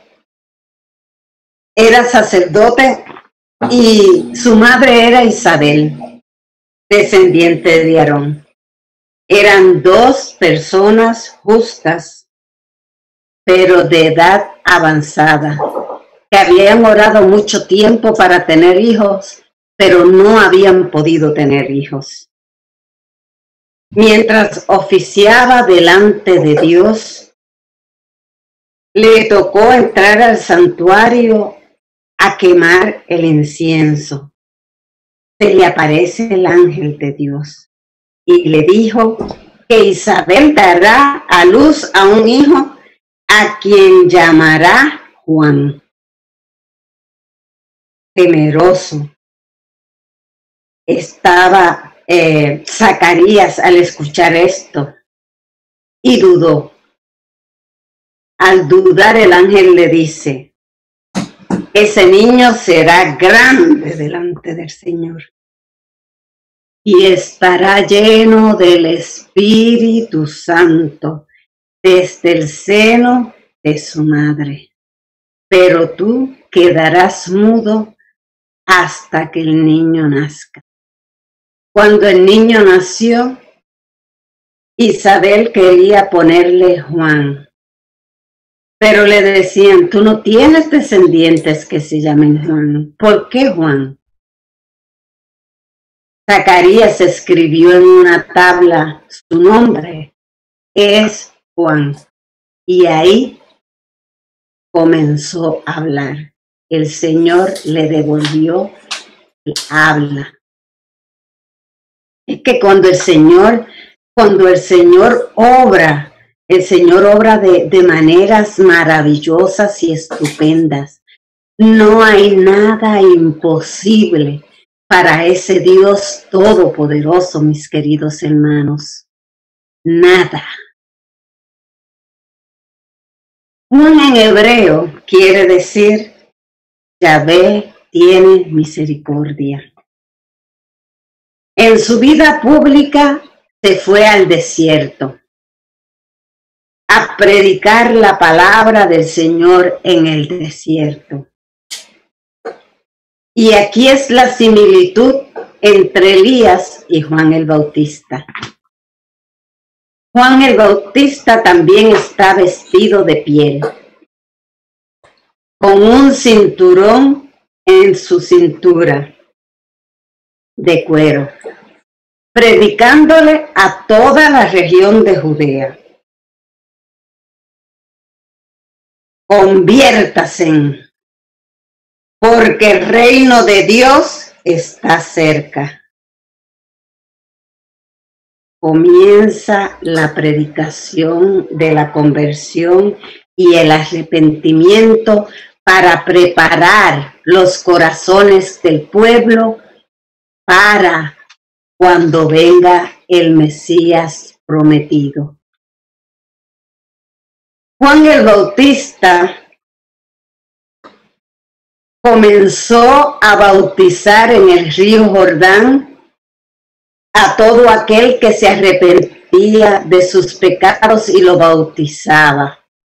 era sacerdote, y su madre era Isabel, descendiente de Aarón. Eran dos personas justas, pero de edad avanzada, que habían orado mucho tiempo para tener hijos, pero no habían podido tener hijos. Mientras oficiaba delante de Dios, le tocó entrar al santuario a quemar el incienso. Se le aparece el ángel de Dios y le dijo que Isabel dará a luz a un hijo a quien llamará Juan. Temeroso estaba eh, Zacarías al escuchar esto y dudó. Al dudar, el ángel le dice: ese niño será grande delante del Señor y estará lleno del Espíritu Santo desde el seno de su madre. Pero tú quedarás mudo hasta que el niño nazca. Cuando el niño nació, Isabel quería ponerle Juan, pero le decían: tú no tienes descendientes que se llamen Juan. ¿Por qué Juan? Zacarías escribió en una tabla: su nombre es Juan. Y ahí comenzó a hablar. El Señor le devolvió el habla. Es que cuando el Señor, cuando el Señor obra, el Señor obra de, de maneras maravillosas y estupendas. No hay nada imposible para ese Dios todopoderoso, mis queridos hermanos. Nada. Juan en hebreo quiere decir: Yahvé tiene misericordia. En su vida pública se fue al desierto a predicar la palabra del Señor en el desierto. Y aquí es la similitud entre Elías y Juan el Bautista. Juan el Bautista también está vestido de piel, con un cinturón en su cintura de cuero, predicándole a toda la región de Judea: conviértase, porque el reino de Dios está cerca. Comienza la predicación de la conversión y el arrepentimiento para preparar los corazones del pueblo para cuando venga el Mesías prometido. Juan el Bautista comenzó a bautizar en el río Jordán a todo aquel que se arrepentía de sus pecados y lo bautizaba.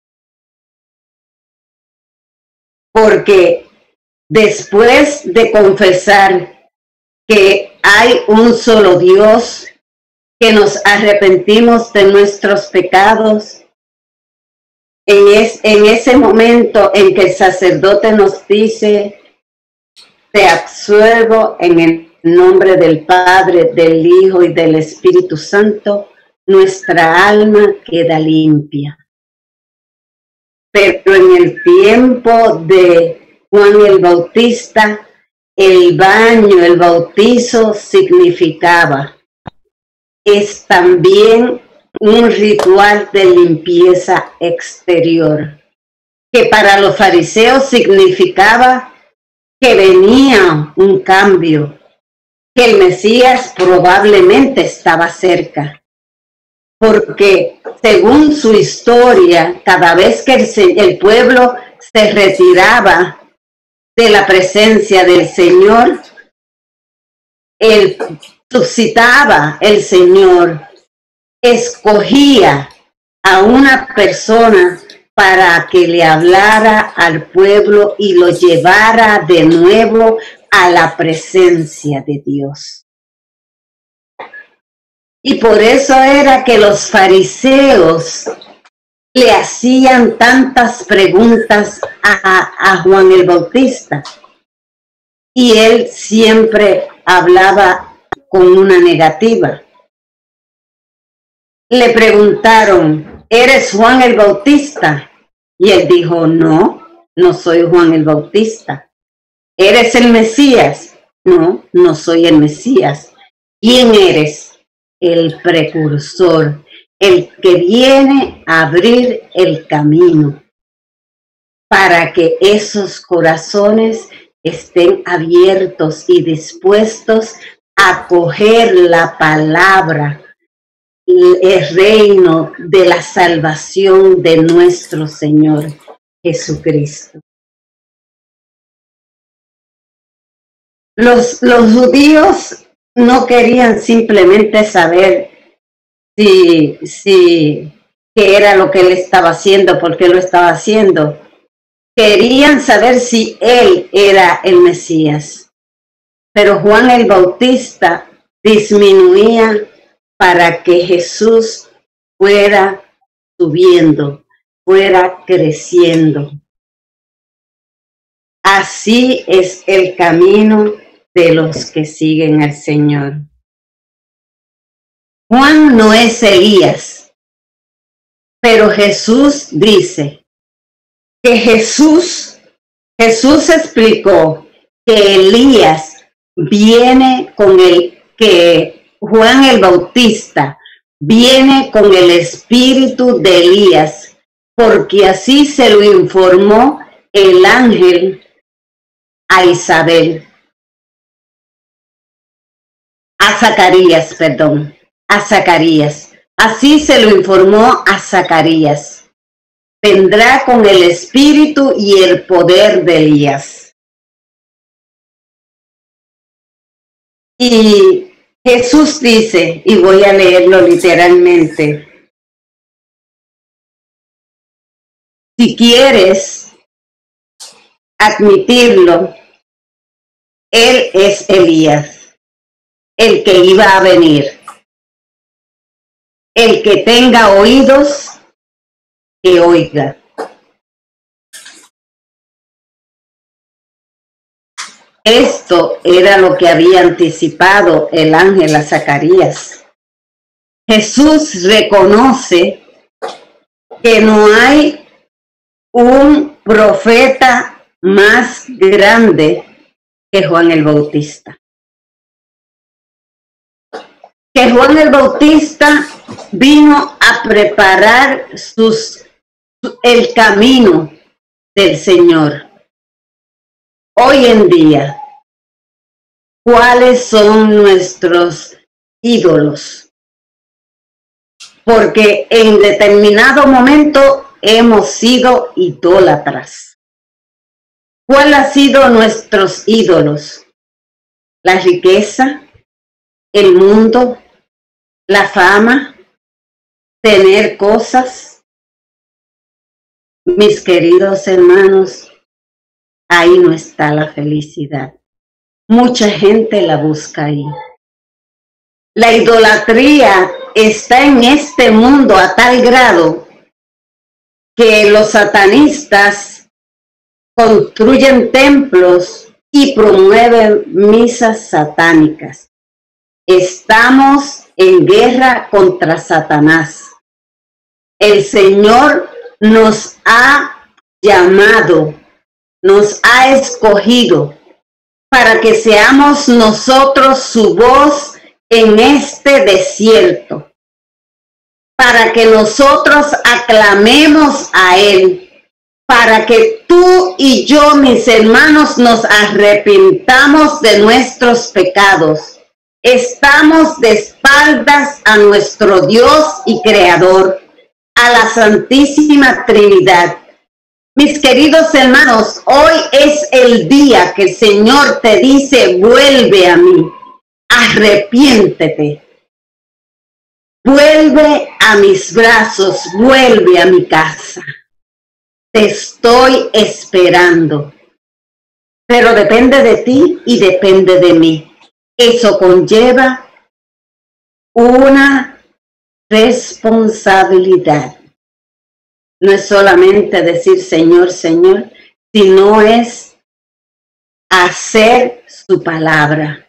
Porque después de confesar que hay un solo Dios, que nos arrepentimos de nuestros pecados, en, es, en ese momento en que el sacerdote nos dice: te absuelvo en el nombre del Padre, del Hijo y del Espíritu Santo, nuestra alma queda limpia. Pero en el tiempo de Juan el Bautista, el baño, el bautizo significaba, es también un ritual de limpieza exterior, que para los fariseos significaba que venía un cambio, que el Mesías probablemente estaba cerca, porque según su historia, cada vez que el, el pueblo se retiraba de la presencia del Señor, él suscitaba el Señor, escogía a una persona para que le hablara al pueblo y lo llevara de nuevo a la presencia de Dios. Y por eso era que los fariseos le hacían tantas preguntas a, a Juan el Bautista, y él siempre hablaba con una negativa. Le preguntaron: ¿eres Juan el Bautista? Y él dijo, no, no soy Juan el Bautista. ¿Eres el Mesías? No, no soy el Mesías. ¿Quién eres? El precursor, el que viene a abrir el camino para que esos corazones estén abiertos y dispuestos a acoger la palabra, el reino de la salvación de nuestro Señor Jesucristo. Los, los judíos no querían simplemente saber si, si qué era lo que él estaba haciendo, por qué lo estaba haciendo. Querían saber si él era el Mesías. Pero Juan el Bautista disminuía para que Jesús fuera subiendo, fuera creciendo. Así es el camino de los que siguen al Señor. Juan no es Elías, pero Jesús dice que Jesús, Jesús explicó que Elías viene con el, que Juan el Bautista viene con el espíritu de Elías, porque así se lo informó el ángel a Isabel, a Zacarías, perdón, a Zacarías. Así se lo informó a Zacarías. Vendrá con el espíritu y el poder de Elías. Y Jesús dice, y voy a leerlo literalmente, si quieres admitirlo, él es Elías, el que iba a venir. El que tenga oídos, que oiga. Esto era lo que había anticipado el ángel a Zacarías. Jesús reconoce que no hay un profeta más grande que Juan el Bautista. Que Juan el Bautista vino a preparar sus, el camino del Señor. Hoy en día, ¿cuáles son nuestros ídolos? Porque en determinado momento hemos sido idólatras. ¿Cuál ha sido nuestros ídolos? La riqueza, el mundo, la fama, tener cosas. Mis queridos hermanos, ahí no está la felicidad. Mucha gente la busca ahí. La idolatría está en este mundo a tal grado que los satanistas construyen templos y promueven misas satánicas. Estamos en guerra contra Satanás. El Señor nos ha llamado, nos ha escogido para que seamos nosotros su voz en este desierto, para que nosotros aclamemos a Él, para que tú y yo, mis hermanos, nos arrepintamos de nuestros pecados. Estamos de espaldas a nuestro Dios y Creador, a la Santísima Trinidad. Mis queridos hermanos, hoy es el día que el Señor te dice, vuelve a mí, arrepiéntete, vuelve a mis brazos, vuelve a mi casa. Te estoy esperando, pero depende de ti y depende de mí. Eso conlleva una responsabilidad. No es solamente decir Señor, Señor, sino es hacer su palabra.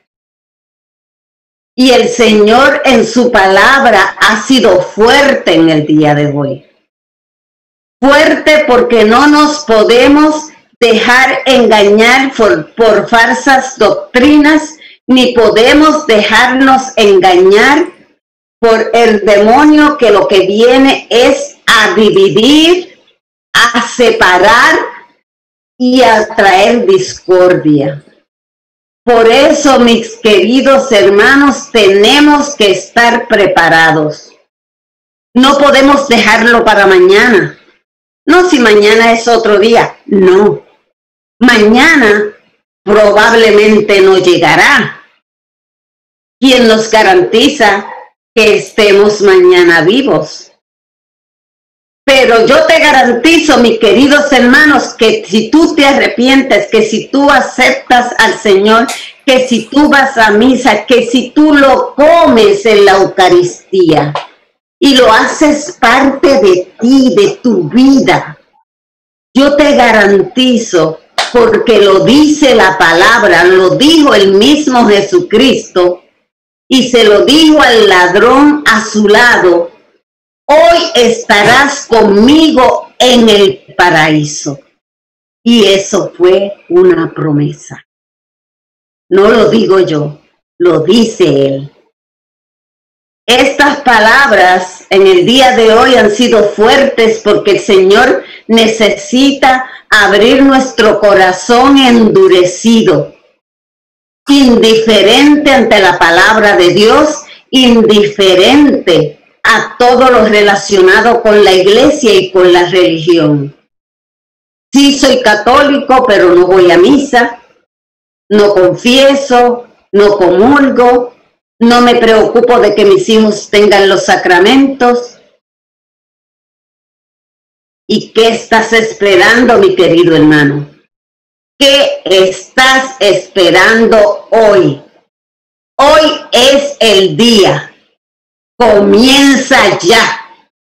Y el Señor en su palabra ha sido fuerte en el día de hoy. fuerte porque no nos podemos dejar engañar por, por falsas doctrinas, ni podemos dejarnos engañar por el demonio, que lo que viene es a dividir, a separar y a traer discordia. Por eso, mis queridos hermanos, tenemos que estar preparados. No podemos dejarlo para mañana. No, si mañana es otro día. No. Mañana probablemente no llegará. ¿Quién nos garantiza que estemos mañana vivos? Pero yo te garantizo, mis queridos hermanos, que si tú te arrepientes, que si tú aceptas al Señor, que si tú vas a misa, que si tú lo comes en la Eucaristía y lo haces parte de ti, de tu vida, yo te garantizo, porque lo dice la palabra, lo dijo el mismo Jesucristo y se lo dijo al ladrón a su lado: hoy estarás conmigo en el paraíso. Y eso fue una promesa. No lo digo yo, lo dice Él. Estas palabras en el día de hoy han sido fuertes porque el Señor necesita abrir nuestro corazón endurecido, indiferente ante la palabra de Dios, indiferente a todo lo relacionado con la iglesia y con la religión. Sí, soy católico, pero no voy a misa, no confieso, no comulgo, no me preocupo de que mis hijos tengan los sacramentos. ¿Y qué estás esperando, mi querido hermano? ¿Qué estás esperando hoy? Hoy es el día. Comienza ya.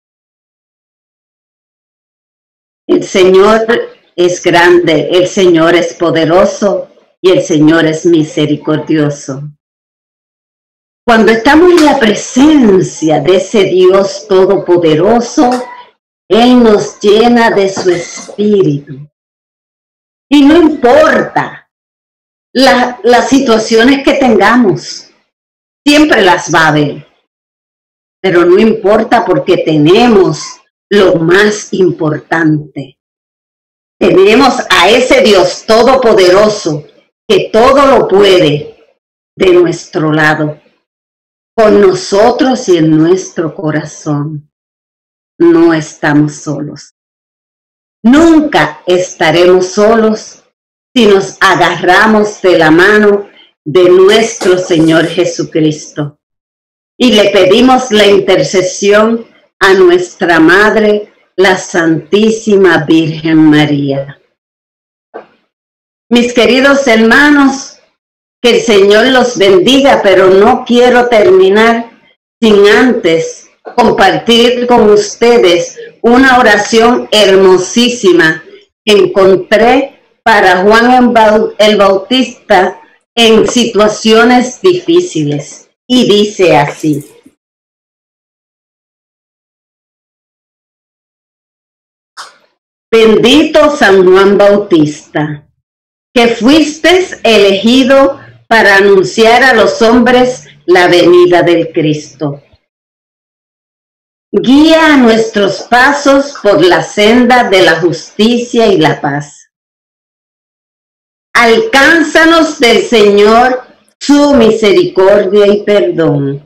El Señor es grande, el Señor es poderoso y el Señor es misericordioso. Cuando estamos en la presencia de ese Dios todopoderoso, Él nos llena de su espíritu. Y no importa la, las situaciones que tengamos, siempre las va a haber. Pero no importa porque tenemos lo más importante. Tenemos a ese Dios todopoderoso que todo lo puede de nuestro lado, con nosotros y en nuestro corazón. No estamos solos. Nunca estaremos solos si nos agarramos de la mano de nuestro Señor Jesucristo y le pedimos la intercesión a nuestra Madre, la Santísima Virgen María. Mis queridos hermanos, que el Señor los bendiga, pero no quiero terminar sin antes compartir con ustedes una oración hermosísima que encontré para Juan el Bautista en situaciones difíciles. Y dice así: bendito San Juan Bautista, que fuiste elegido para anunciar a los hombres la venida del Cristo. Guía nuestros pasos por la senda de la justicia y la paz. Alcánzanos del Señor su misericordia y perdón.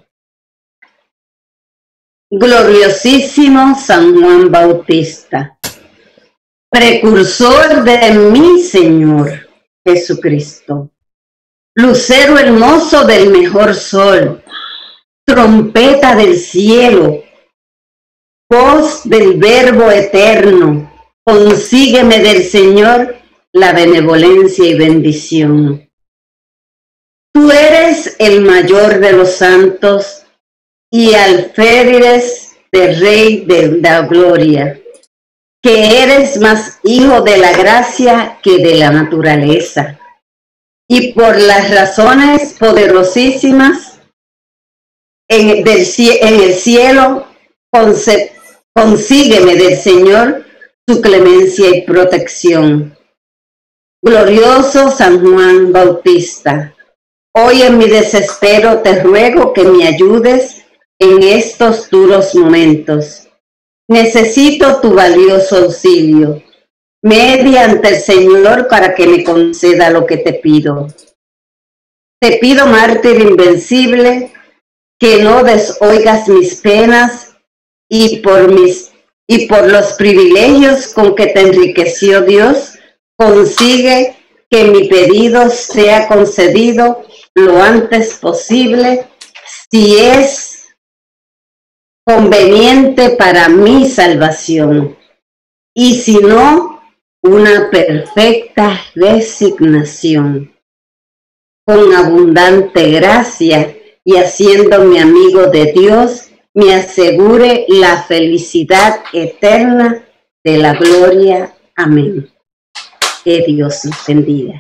Gloriosísimo San Juan Bautista, precursor de mi Señor Jesucristo, lucero hermoso del mejor sol, trompeta del cielo, voz del Verbo eterno, consígueme del Señor la benevolencia y bendición. Tú eres el mayor de los santos y alférez del Rey de la gloria, que eres más hijo de la gracia que de la naturaleza. Y por las razones poderosísimas en, del, en el cielo, conce, consígueme del Señor su clemencia y protección. Glorioso San Juan Bautista, hoy en mi desespero te ruego que me ayudes en estos duros momentos. Necesito tu valioso auxilio. Media ante el Señor para que me conceda lo que te pido. Te pido, mártir invencible, que no desoigas mis penas y por, mis, y por los privilegios con que te enriqueció Dios, consigue que mi pedido sea concedido lo antes posible, si es conveniente para mi salvación, y si no, una perfecta resignación. Con abundante gracia y haciéndome amigo de Dios, me asegure la felicidad eterna de la gloria. Amén. Que Dios nos bendiga.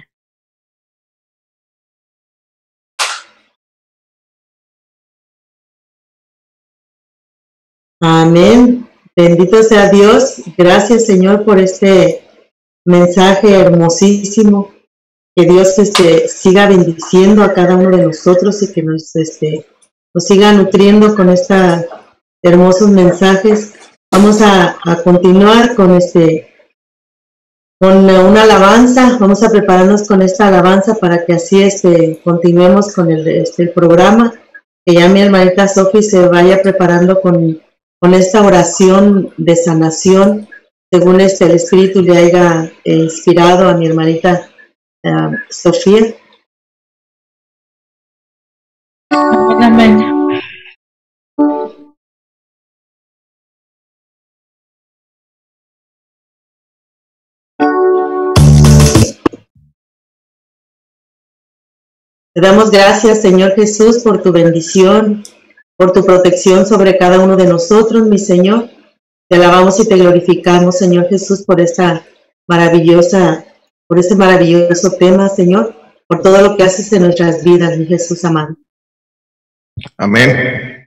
Amén. Bendito sea Dios. Gracias, Señor, por este mensaje hermosísimo. Que Dios este, siga bendiciendo a cada uno de nosotros y que nos, este, nos siga nutriendo con estos hermosos mensajes. Vamos a, a continuar con este con una alabanza. Vamos a prepararnos con esta alabanza para que así este, continuemos con el, este, el programa. Que ya mi hermanita Sofi se vaya preparando con, con esta oración de sanación, según este, el Espíritu le haya eh, inspirado a mi hermanita Uh, Sofía. Amén. Te damos gracias, Señor Jesús, por tu bendición, por tu protección sobre cada uno de nosotros, mi Señor. Te alabamos y te glorificamos, Señor Jesús, por esta maravillosa por este maravilloso tema, Señor, por todo lo que haces en nuestras vidas, mi Jesús amado. Amén.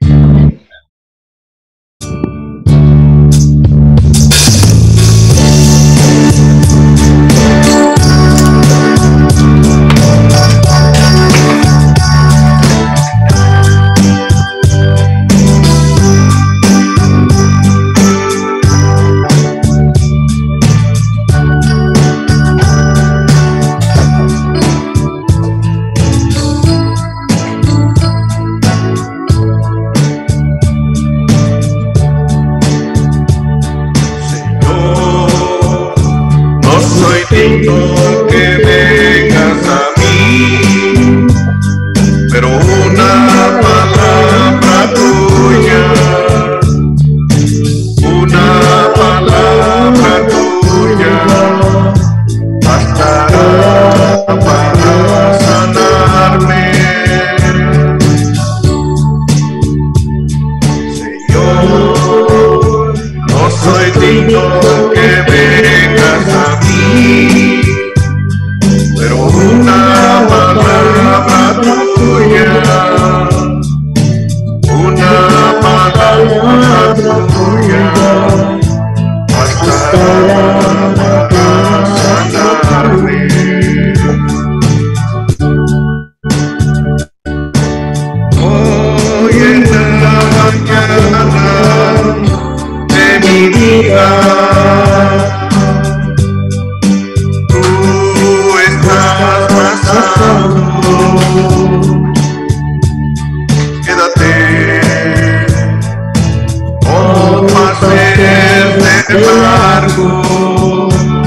Que vengas a mí, pero una palabra tuya, una palabra tuya, bastará para sanarme. Señor, no soy digno que vengas a mí, pero una palabra tuya, una palabra tuya, bastará para sanarme. Hoy en la mañana de mi vida, quédate, oh pases de largo,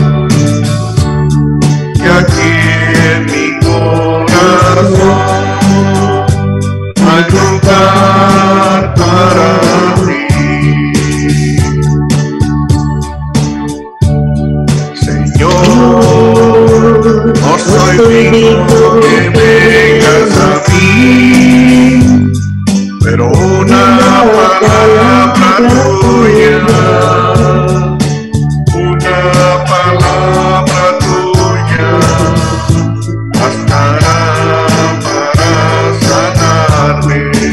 que aquí en mi corazón hay lugar para ti. Señor, no soy digno que vengas a mí, pero una palabra tuya, una palabra tuya, bastará para sanarme.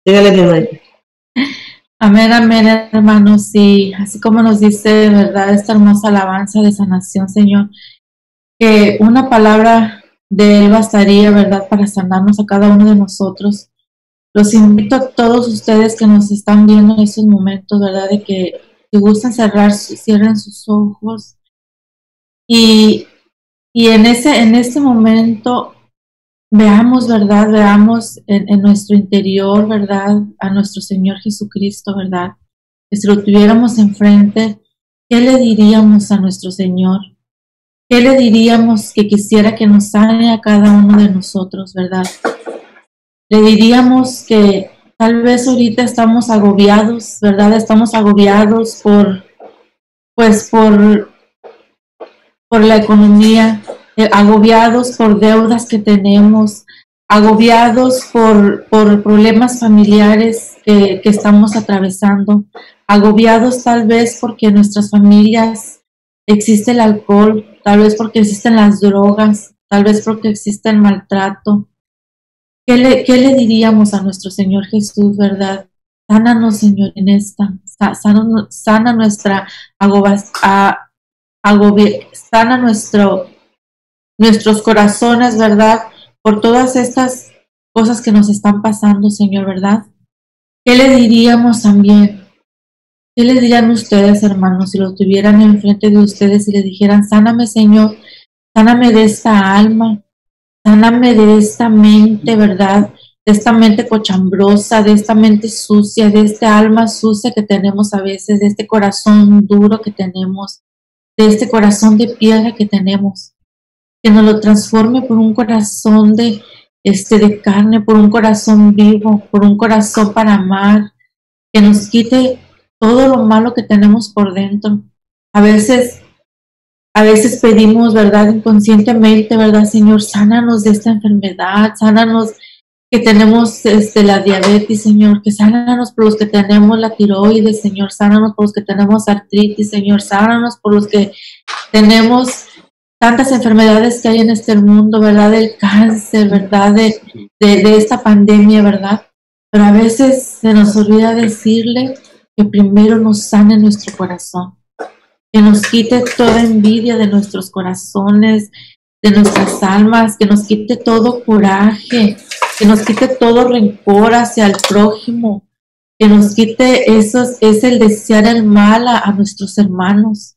Dígale, mi hermano. Amén, amén, hermanos. Y así como nos dice, ¿verdad?, esta hermosa alabanza de sanación, Señor, que una palabra de Él bastaría, ¿verdad?, para sanarnos a cada uno de nosotros. Los invito a todos ustedes que nos están viendo en estos momentos, ¿verdad?, de que si gustan cerrar, cierren sus ojos. Y, y en, ese, en este momento veamos, ¿verdad?, veamos en, en nuestro interior, ¿verdad?, a nuestro Señor Jesucristo, ¿verdad? Que si lo tuviéramos enfrente, ¿qué le diríamos a nuestro Señor? ¿Qué le diríamos que quisiera que nos sane a cada uno de nosotros, ¿verdad? Le diríamos que tal vez ahorita estamos agobiados, ¿verdad? Estamos agobiados por, pues, por, por la economía, eh, agobiados por deudas que tenemos, agobiados por, por problemas familiares que, que estamos atravesando, agobiados tal vez porque en nuestras familias existe el alcohol, tal vez porque existen las drogas, tal vez porque existe el maltrato. ¿Qué le, qué le diríamos a nuestro Señor Jesús, verdad? Sánanos, Señor, en esta, sana, sana nuestra agobia, agobia, sana nuestro, nuestros corazones, ¿verdad?, por todas estas cosas que nos están pasando, Señor, ¿verdad? ¿Qué le diríamos también? ¿Qué le dirían ustedes, hermanos, si lo tuvieran enfrente de ustedes y le dijeran, sáname, Señor, sáname de esta alma, sáname de esta mente, ¿verdad?, de esta mente cochambrosa, de esta mente sucia, de esta alma sucia que tenemos a veces, de este corazón duro que tenemos, de este corazón de piedra que tenemos, que nos lo transforme por un corazón de, este, de carne, por un corazón vivo, por un corazón para amar, que nos quite todo lo malo que tenemos por dentro. A veces, a veces pedimos, ¿verdad?, inconscientemente, ¿verdad, Señor? Sánanos de esta enfermedad, sánanos que tenemos este, la diabetes, Señor, que sánanos por los que tenemos la tiroides, Señor, sánanos por los que tenemos artritis, Señor, sánanos por los que tenemos tantas enfermedades que hay en este mundo, ¿verdad?, del cáncer, ¿verdad?, de, de, de esta pandemia, ¿verdad? Pero a veces se nos olvida decirle que primero nos sane nuestro corazón, que nos quite toda envidia de nuestros corazones, de nuestras almas, que nos quite todo coraje, que nos quite todo rencor hacia el prójimo, que nos quite esos, es el desear el mal a, a nuestros hermanos.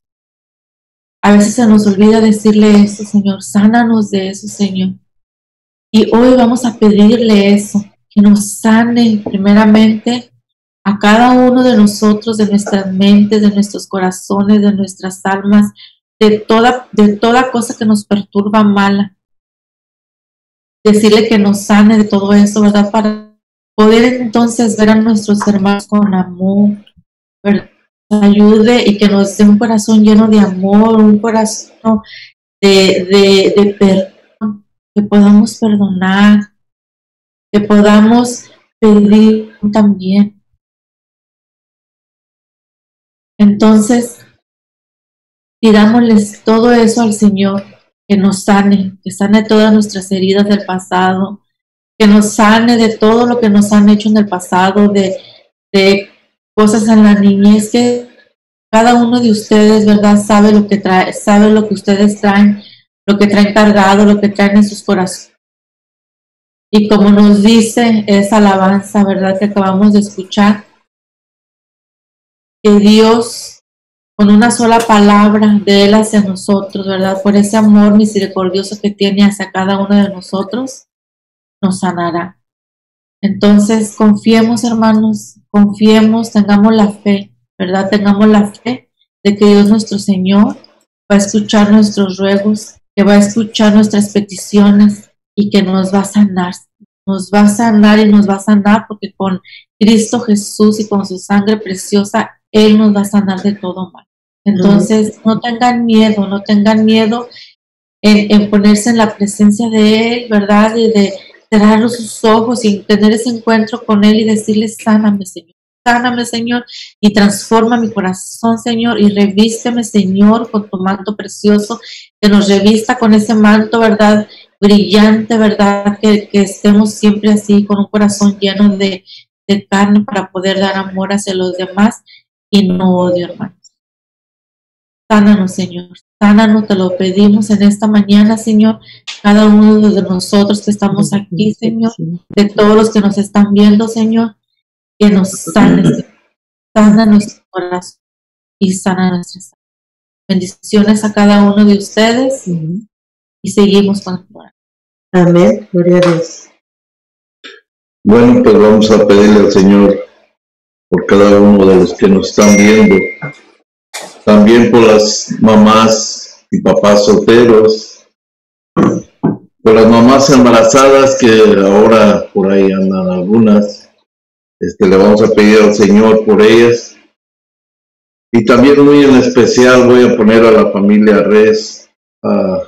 A veces se nos olvida decirle eso, Señor, sánanos de eso, Señor. Y hoy vamos a pedirle eso, que nos sane primeramente a cada uno de nosotros, de nuestras mentes, de nuestros corazones, de nuestras almas, de toda, de toda cosa que nos perturba mala. Decirle que nos sane de todo eso, ¿verdad? Para poder entonces ver a nuestros hermanos con amor, ¿verdad? Ayude y que nos dé un corazón lleno de amor, un corazón de, de, de perdón, que podamos perdonar, que podamos pedir también. Entonces, pidámosles todo eso al Señor, que nos sane, que sane todas nuestras heridas del pasado, que nos sane de todo lo que nos han hecho en el pasado, de, de cosas en la niñez, que cada uno de ustedes, ¿verdad?, sabe lo que trae, sabe lo que ustedes traen, lo que traen cargado, lo que traen en sus corazones. Y como nos dice esa alabanza, ¿verdad?, que acabamos de escuchar, que Dios, con una sola palabra de Él hacia nosotros, ¿verdad?, por ese amor misericordioso que tiene hacia cada uno de nosotros, nos sanará. Entonces, confiemos, hermanos, confiemos, tengamos la fe, ¿verdad? Tengamos la fe de que Dios nuestro Señor va a escuchar nuestros ruegos, que va a escuchar nuestras peticiones y que nos va a sanar. Nos va a sanar y nos va a sanar porque con Cristo Jesús y con su sangre preciosa, Él nos va a sanar de todo mal. Entonces, no tengan miedo, no tengan miedo en, en ponerse en la presencia de Él, ¿verdad? Y de cerrar sus ojos y tener ese encuentro con Él y decirle, sáname, Señor, sáname, Señor, y transforma mi corazón, Señor, y revísteme, Señor, con tu manto precioso, que nos revista con ese manto, ¿verdad?, brillante, ¿verdad?, que, que estemos siempre así, con un corazón lleno de, de carne para poder dar amor hacia los demás y no odio, hermanos. Sánanos, Señor. Sánanos, te lo pedimos en esta mañana, Señor. Cada uno de nosotros que estamos aquí, Señor, de todos los que nos están viendo, Señor, que nos sanes, sana nuestro corazón y sana nuestras almas. Bendiciones a cada uno de ustedes y seguimos con el programa. Amén. Gloria a Dios. Bueno, pues vamos a pedirle al Señor por cada uno de los que nos están viendo. También por las mamás y papás solteros, por las mamás embarazadas que ahora por ahí andan algunas, este, le vamos a pedir al Señor por ellas. Y también muy en especial voy a poner a la familia Res, a,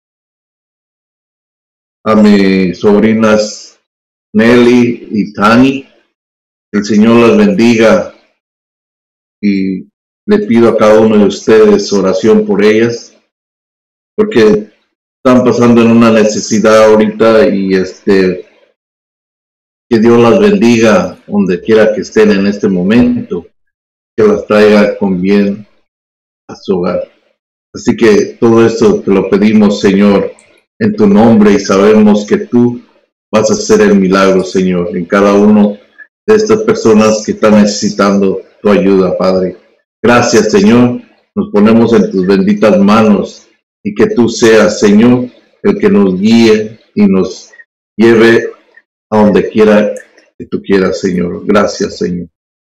a mis sobrinas Nelly y Tani. El Señor las bendiga y le pido a cada uno de ustedes oración por ellas, porque están pasando en una necesidad ahorita y este que Dios las bendiga donde quiera que estén en este momento, que las traiga con bien a su hogar. Así que todo esto te lo pedimos, Señor, en tu nombre, y sabemos que tú vas a hacer el milagro, Señor, en cada uno de estas personas que están necesitando tu ayuda, Padre. Gracias, Señor, nos ponemos en tus benditas manos y que tú seas, Señor, el que nos guíe y nos lleve a donde quiera que tú quieras, Señor. Gracias, Señor.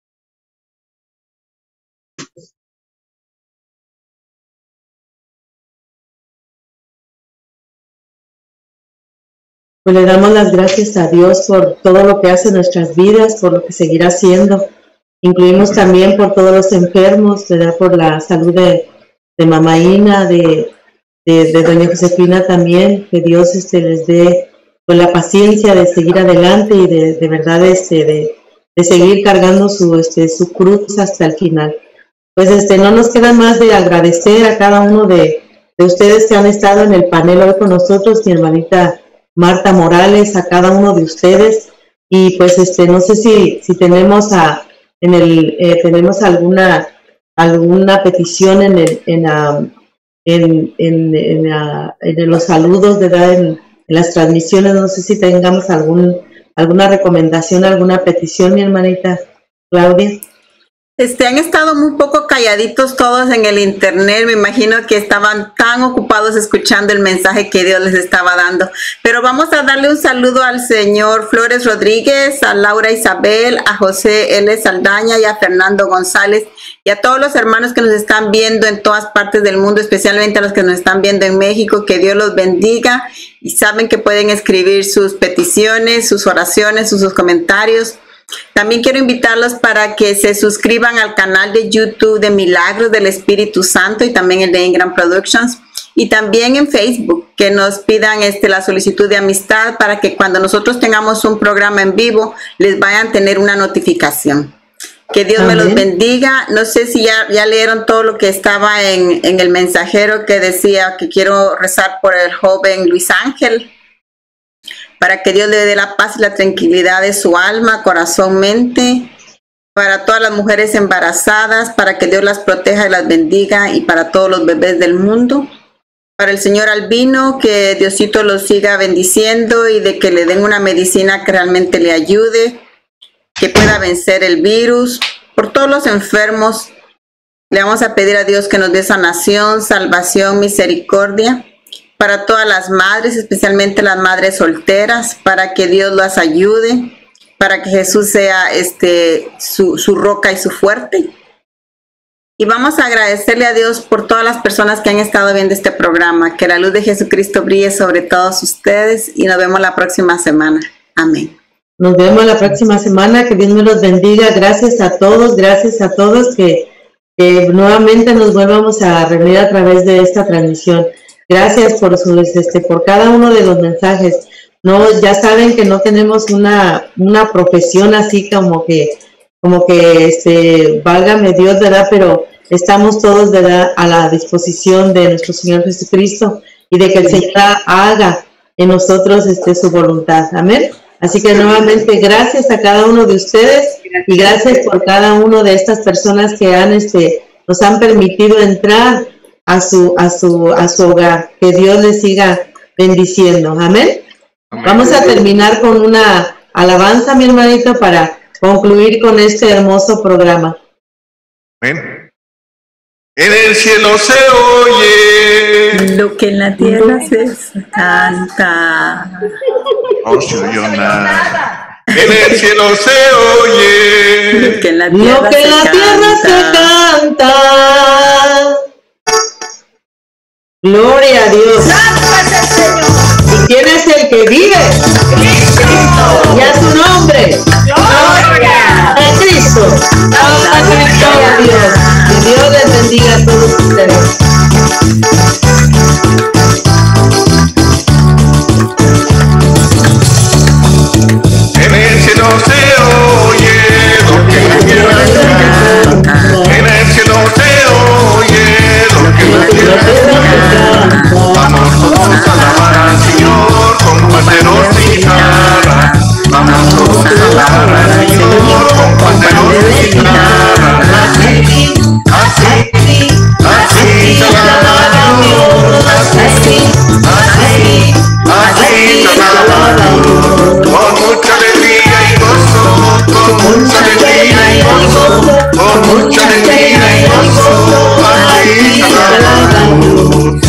Pues le damos las gracias a Dios por todo lo que hace en nuestras vidas, por lo que seguirá haciendo. Incluimos también por todos los enfermos, ¿verdad? Por la salud de, de mamá Ina, de, de, de doña Josefina también, que Dios este, les dé pues, la paciencia de seguir adelante y de, de verdad este, de, de seguir cargando su, este, su cruz hasta el final. Pues este, no nos queda más de agradecer a cada uno de, de ustedes que han estado en el panel hoy con nosotros, mi hermanita Marta Morales, a cada uno de ustedes, y pues este, no sé si, si tenemos a En el, eh, tenemos alguna alguna petición en el, en, uh, en, en, en, uh, en los saludos, ¿verdad? En, en las transmisiones. No sé si tengamos algún alguna recomendación, alguna petición, mi hermanita Claudia. Este, han estado muy poco calladitos todos en el internet, me imagino que estaban tan ocupados escuchando el mensaje que Dios les estaba dando. Pero vamos a darle un saludo al señor Flores Rodríguez, a Laura Isabel, a José L. Saldaña y a Fernando González y a todos los hermanos que nos están viendo en todas partes del mundo, especialmente a los que nos están viendo en México. Que Dios los bendiga y saben que pueden escribir sus peticiones, sus oraciones, sus, sus comentarios. También quiero invitarlos para que se suscriban al canal de YouTube de Milagros del Espíritu Santo y también el de Ingram Productions, y también en Facebook que nos pidan este, la solicitud de amistad para que cuando nosotros tengamos un programa en vivo les vayan a tener una notificación. Que Dios Amén. Me los bendiga. No sé si ya, ya leyeron todo lo que estaba en, en el mensajero que decía que quiero rezar por el joven Luis Ángel, para que Dios le dé la paz y la tranquilidad de su alma, corazón, mente, para todas las mujeres embarazadas, para que Dios las proteja y las bendiga, y para todos los bebés del mundo. Para el señor Albino, que Diosito lo siga bendiciendo y de que le den una medicina que realmente le ayude, que pueda vencer el virus. Por todos los enfermos, le vamos a pedir a Dios que nos dé sanación, salvación, misericordia. Para todas las madres, especialmente las madres solteras, para que Dios las ayude, para que Jesús sea este, su, su roca y su fuerte. Y vamos a agradecerle a Dios por todas las personas que han estado viendo este programa. Que la luz de Jesucristo brille sobre todos ustedes y nos vemos la próxima semana. Amén. Nos vemos la próxima semana. Que Dios me los bendiga. Gracias a todos, gracias a todos que, que nuevamente nos volvamos a reunir a través de esta transmisión. Gracias por sus, este, por cada uno de los mensajes. No, ya saben que no tenemos una, una profesión así como que, como que, este, válgame Dios, ¿verdad? Pero estamos todos, ¿verdad?, a la disposición de nuestro Señor Jesucristo y de que el Señor haga en nosotros, este, su voluntad. Amén. Así que nuevamente gracias a cada uno de ustedes y gracias por cada uno de estas personas que han, este, nos han permitido entrar a su, a su, a su hogar. Que Dios les siga bendiciendo. Amén. Amén. Vamos a terminar con una alabanza, mi hermanito, para concluir con este hermoso programa. Amén. En el cielo se oye lo que en la tierra se canta. No se oyó nada. En el cielo se oye lo que en la tierra, lo que en la se, tierra canta. se canta. Gloria a Dios. ¿Y quién es el que vive? Cristo. Y a su nombre. Gloria a Cristo. Gloria a Dios. Y Dios les bendiga a todos ustedes. En el cielo se oye lo que en la tierra se canta. En el cielo se oye lo que en la tierra se canta. Vamos todos a alabar al Señor con panderos y guitarra. Vamos todos a alabar al Señor con panderos y guitarra. Así, así, así se alaba a Dios. Así, así, así se alaba a Dios. Con mucha alegría y gozo, con mucha alegría y gozo, con mucha alegría y gozo, así se alaba a Dios.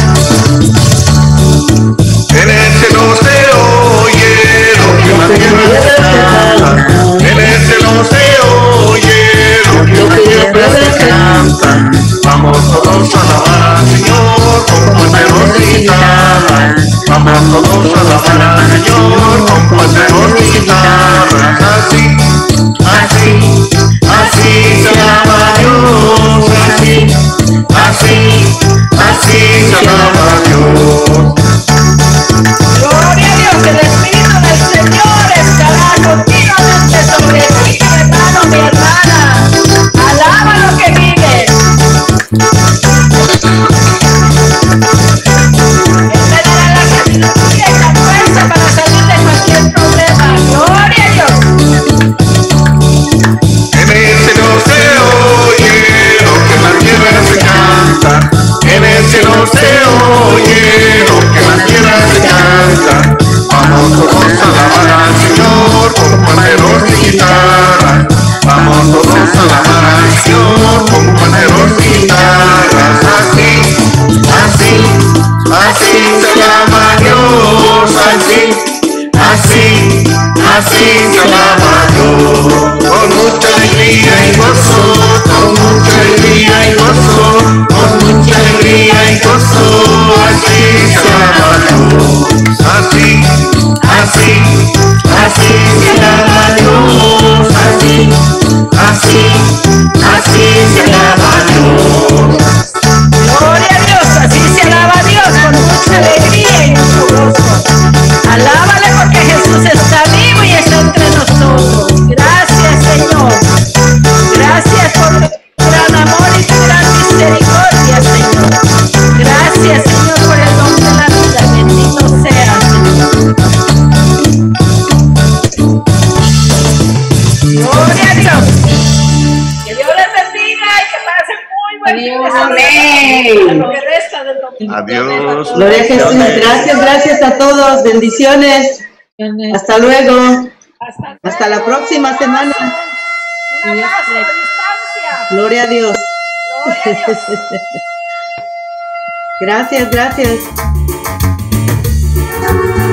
En el cielo se oye lo que en la tierra se canta. En el cielo se oye lo que en la tierra se canta. Vamos todos a alabar al Señor con panderos y guitarras. Vamos todos a alabar al Señor con panderos y guitarras. Así, así, así se alaba a Dios. Así, así, así se alaba a Dios. Gloria a Dios, el Espíritu del Señor estará continuamente sobre ti, mi hermano, mi hermana. Alaba lo que vive. Él te dará la sabiduría y la fuerza para salir de cualquier problema. Gloria a Dios. En el cielo se oye lo que en la tierra se canta. En el cielo se oye lo que en la tierra se canta. Vamos todos a alabar al Señor con panderos y guitarras. Vamos todos a alabar al Señor con panderos y guitarras. Así, así, así se alaba a Dios. Así, así, así se alaba a Dios. Con mucha alegría y gozo, con mucha alegría y gozo, con mucha alegría y gozo, así se alaba a Dios. Así, así, así se alaba a Dios. Así, así, así se alaba a Dios. Gloria a Dios, así se alaba a Dios con mucha alegría y mucho gozo. Alábale porque Jesús está vivo y está entre nosotros. Gracias, Señor. Gracias por tu gran amor y tu gran misericordia, Señor. Gracias, Señor, por el don de la vida. Bendito sea, Señor. Gloria a Dios. Que Dios les bendiga y que pasen muy buen fin de semana. Lo que resta del domingo. Adiós. Gloria a Jesús. Gracias, gracias a todos. Bendiciones. Hasta luego. Hasta, Hasta la próxima semana. Un abrazo a distancia. Gloria a Dios. Gloria a Dios. Gracias, gracias.